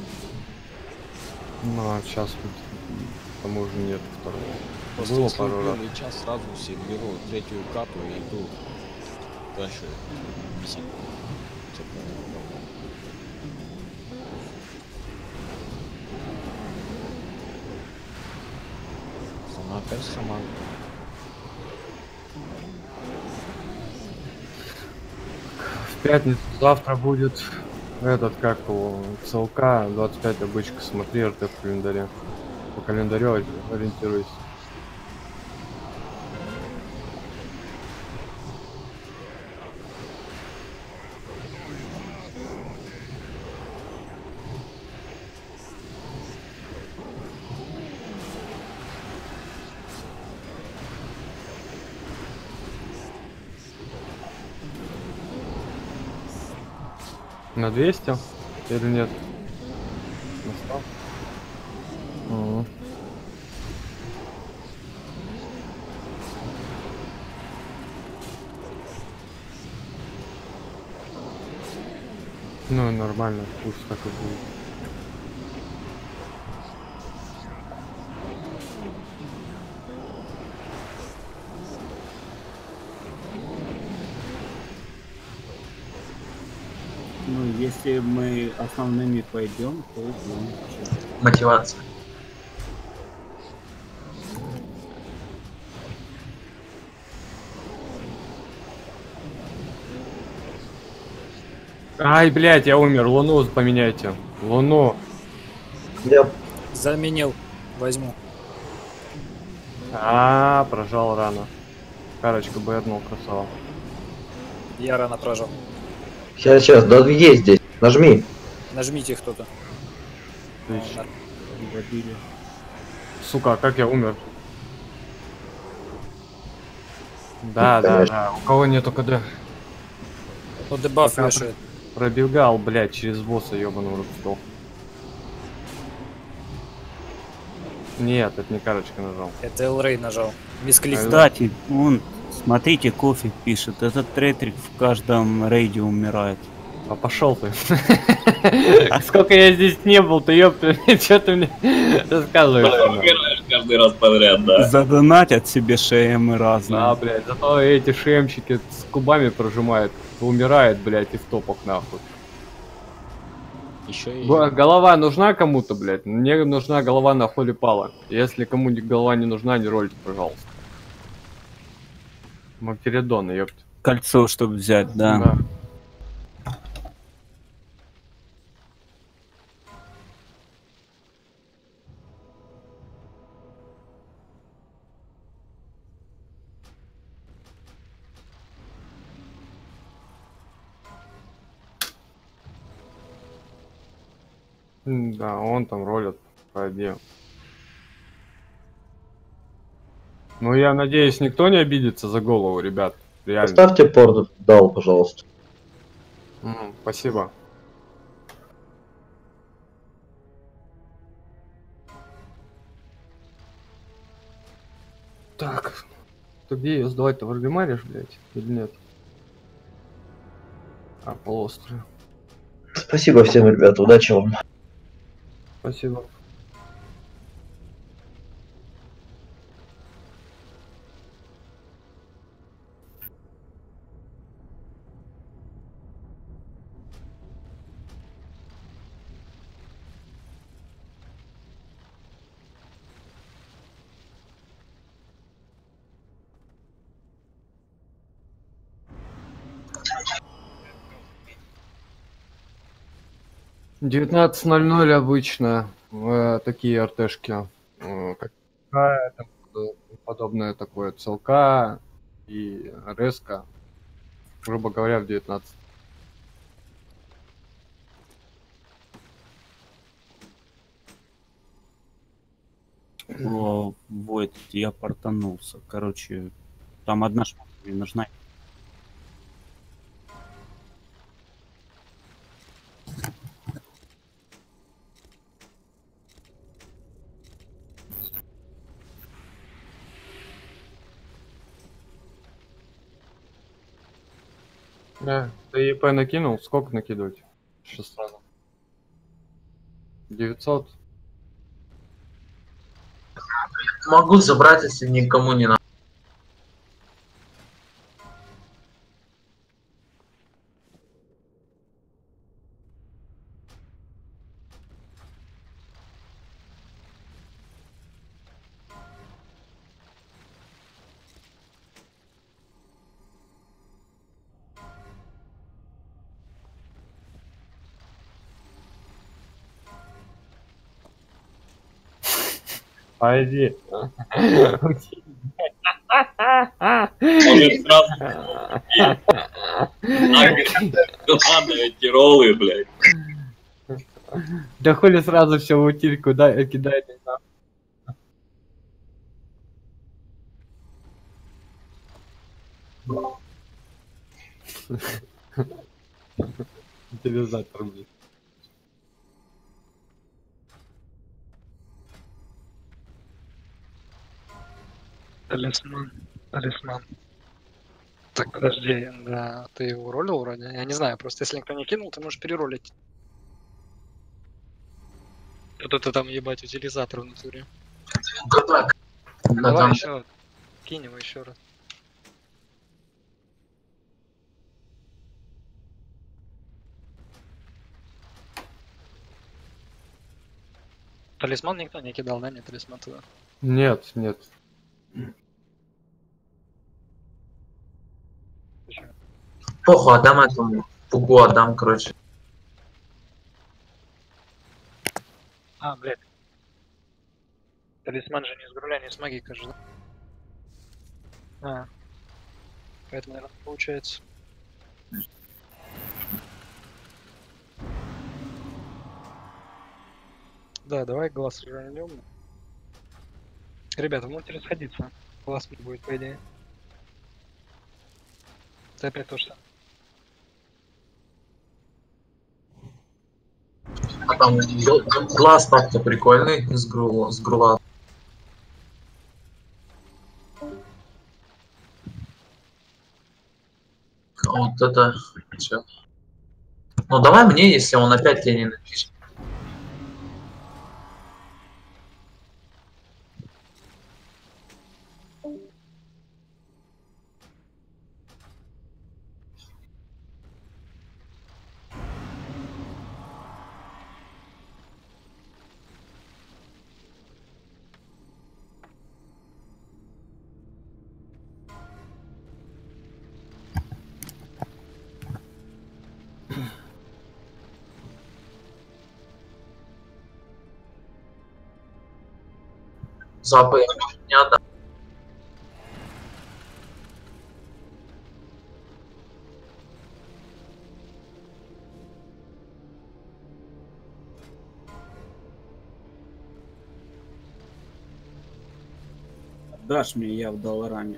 Ну а сейчас тут, к тому же нет второго. Просто Было если пару убил раз. Лича, сразу себе беру третью карту и иду дальше миссию. Сама опять шаман. В пятницу завтра будет этот, как его, ЦЛК, двадцать пять обычка, смотри РТ в календаре. По календарю ори- ориентируйся. На двести или нет? Настал? Мгм. Ну и нормально, пусть так и будет. Ну, если мы основными пойдем, то будем. Мотивация. Ай, блядь, я умер. Луну поменяйте. Луну. Я Заменил. Возьму. А, прожал рано. Карочка бы одну красава. Я рано прожал. сейчас, сейчас, да есть здесь. Нажми. Нажмите кто-то. Тысяч. О, Забили. Сука, а как я умер? Да, да, Конечно. да. У кого нету КД? Ну, дебаф Пока вешает. Пробегал, блядь, через босса ебаного рот сдох. Нет, это не карочка нажал. Это Элрей нажал. Мисклик. Кстати, он, смотрите, кофе пишет. Этот трейтрик в каждом рейде умирает. А пошел ты. Сколько я здесь не был, ты ёпта, что ты мне рассказываешь? Умираешь каждый раз подряд, да. Задонатят себе шеемы разные. Да, блядь, зато эти шемчики с кубами прожимают. Умирает, блядь, и в топах нахуй. Еще и... Г- Голова нужна кому-то, блядь? Мне нужна голова на холе пала. Если кому голова не нужна, не ролите, пожалуйста. Мактеридон, ёпт. Кольцо, чтобы взять, да. Да. М, Да, он там ролит по идее. Ну, я надеюсь, никто не обидится за голову, ребят. Реально. Поставьте порт дал, пожалуйста. М, спасибо. Так. Ты где ее сдавать-то? В Аргемариш, блядь? Или нет? А, полуострове. Спасибо всем, ребят, удачи вам. Спасибо. девятнадцать ноль ноль обычно э, такие артешки, э, как К, там, подобное такое, целка и резка, грубо говоря, в девятнадцать. О, вот, я портанулся. Короче, там одна шмотка мне нужна. Да, ты ЕП накинул? Сколько накидывать? Сейчас сразу. девятьсот. Могу забрать, если никому не надо. Пойди. Может, сразу... Ладно, эти роллы, блядь. Да хули сразу все в утильку дай, кидает. Утилизатор, блядь. Талисман. Талисман. Так, подожди, да, ты его ролил вроде? Я не знаю, просто если никто не кинул, ты можешь переролить. Вот это там ебать утилизатор в натуре. Да так. Ну, давай там... еще кинь его еще раз. Талисман никто не кидал, да? Нет, талисман туда. Нет, нет. Похуй, отдам этому пугу, отдам, короче. А, блядь. Талисман же не с груля, не с магии, кажется. А. Поэтому, наверное, получается. Да, давай глаз рванем. Ребята, вы можете расходиться. Глаз будет, по идее. Это опять то же самое. А там глаз так-то прикольный с грула. С грула. Вот это... Чё? Ну давай мне, если он опять тебе не напишет. Запах не отдам. Дашь мне, я в долларами.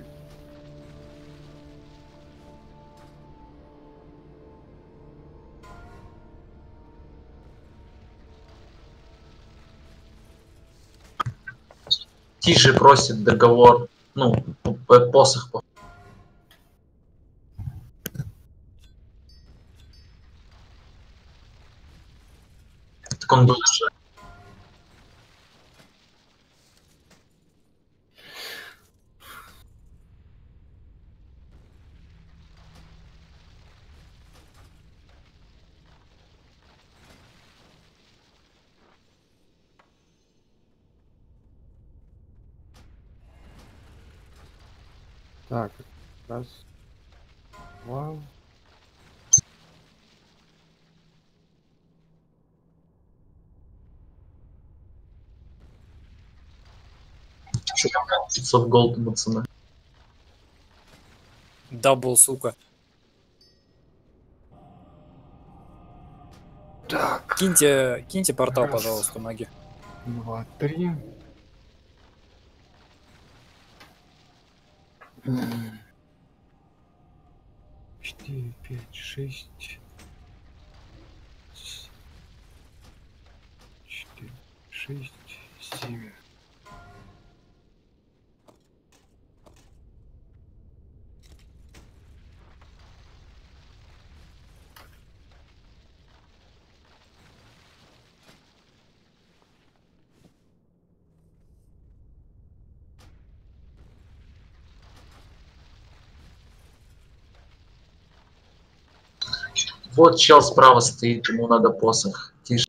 Тише просит договор. Ну, п- посох. Так он был уже. Так, раз, два. пятьсот голд пацаны. Дабл, сука. Так. Киньте, киньте портал, Раз. пожалуйста, маги. Два, три. М. Четыре, пять, шесть. с- Четыре, шесть, семь. Вот чел справа стоит, ему надо посох. Тише.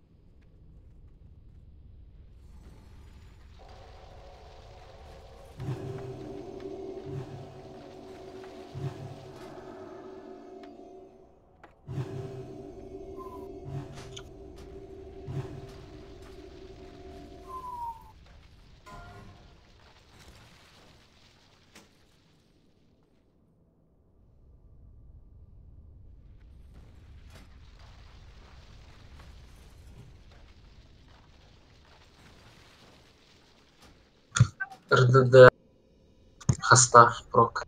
РДД. Хаста. Прок.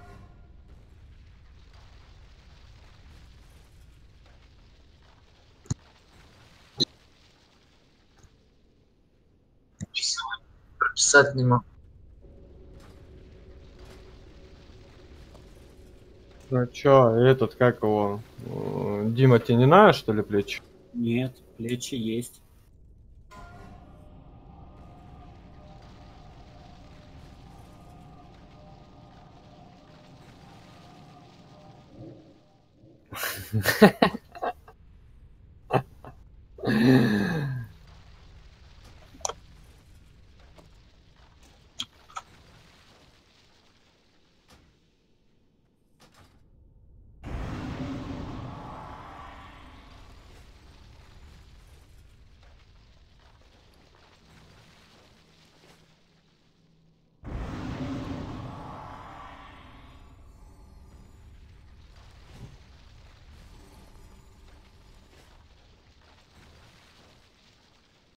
Прописать не могу. Ну чё, этот, как его? э, Дима, тебе не надо, что ли, плечи? Нет, плечи есть.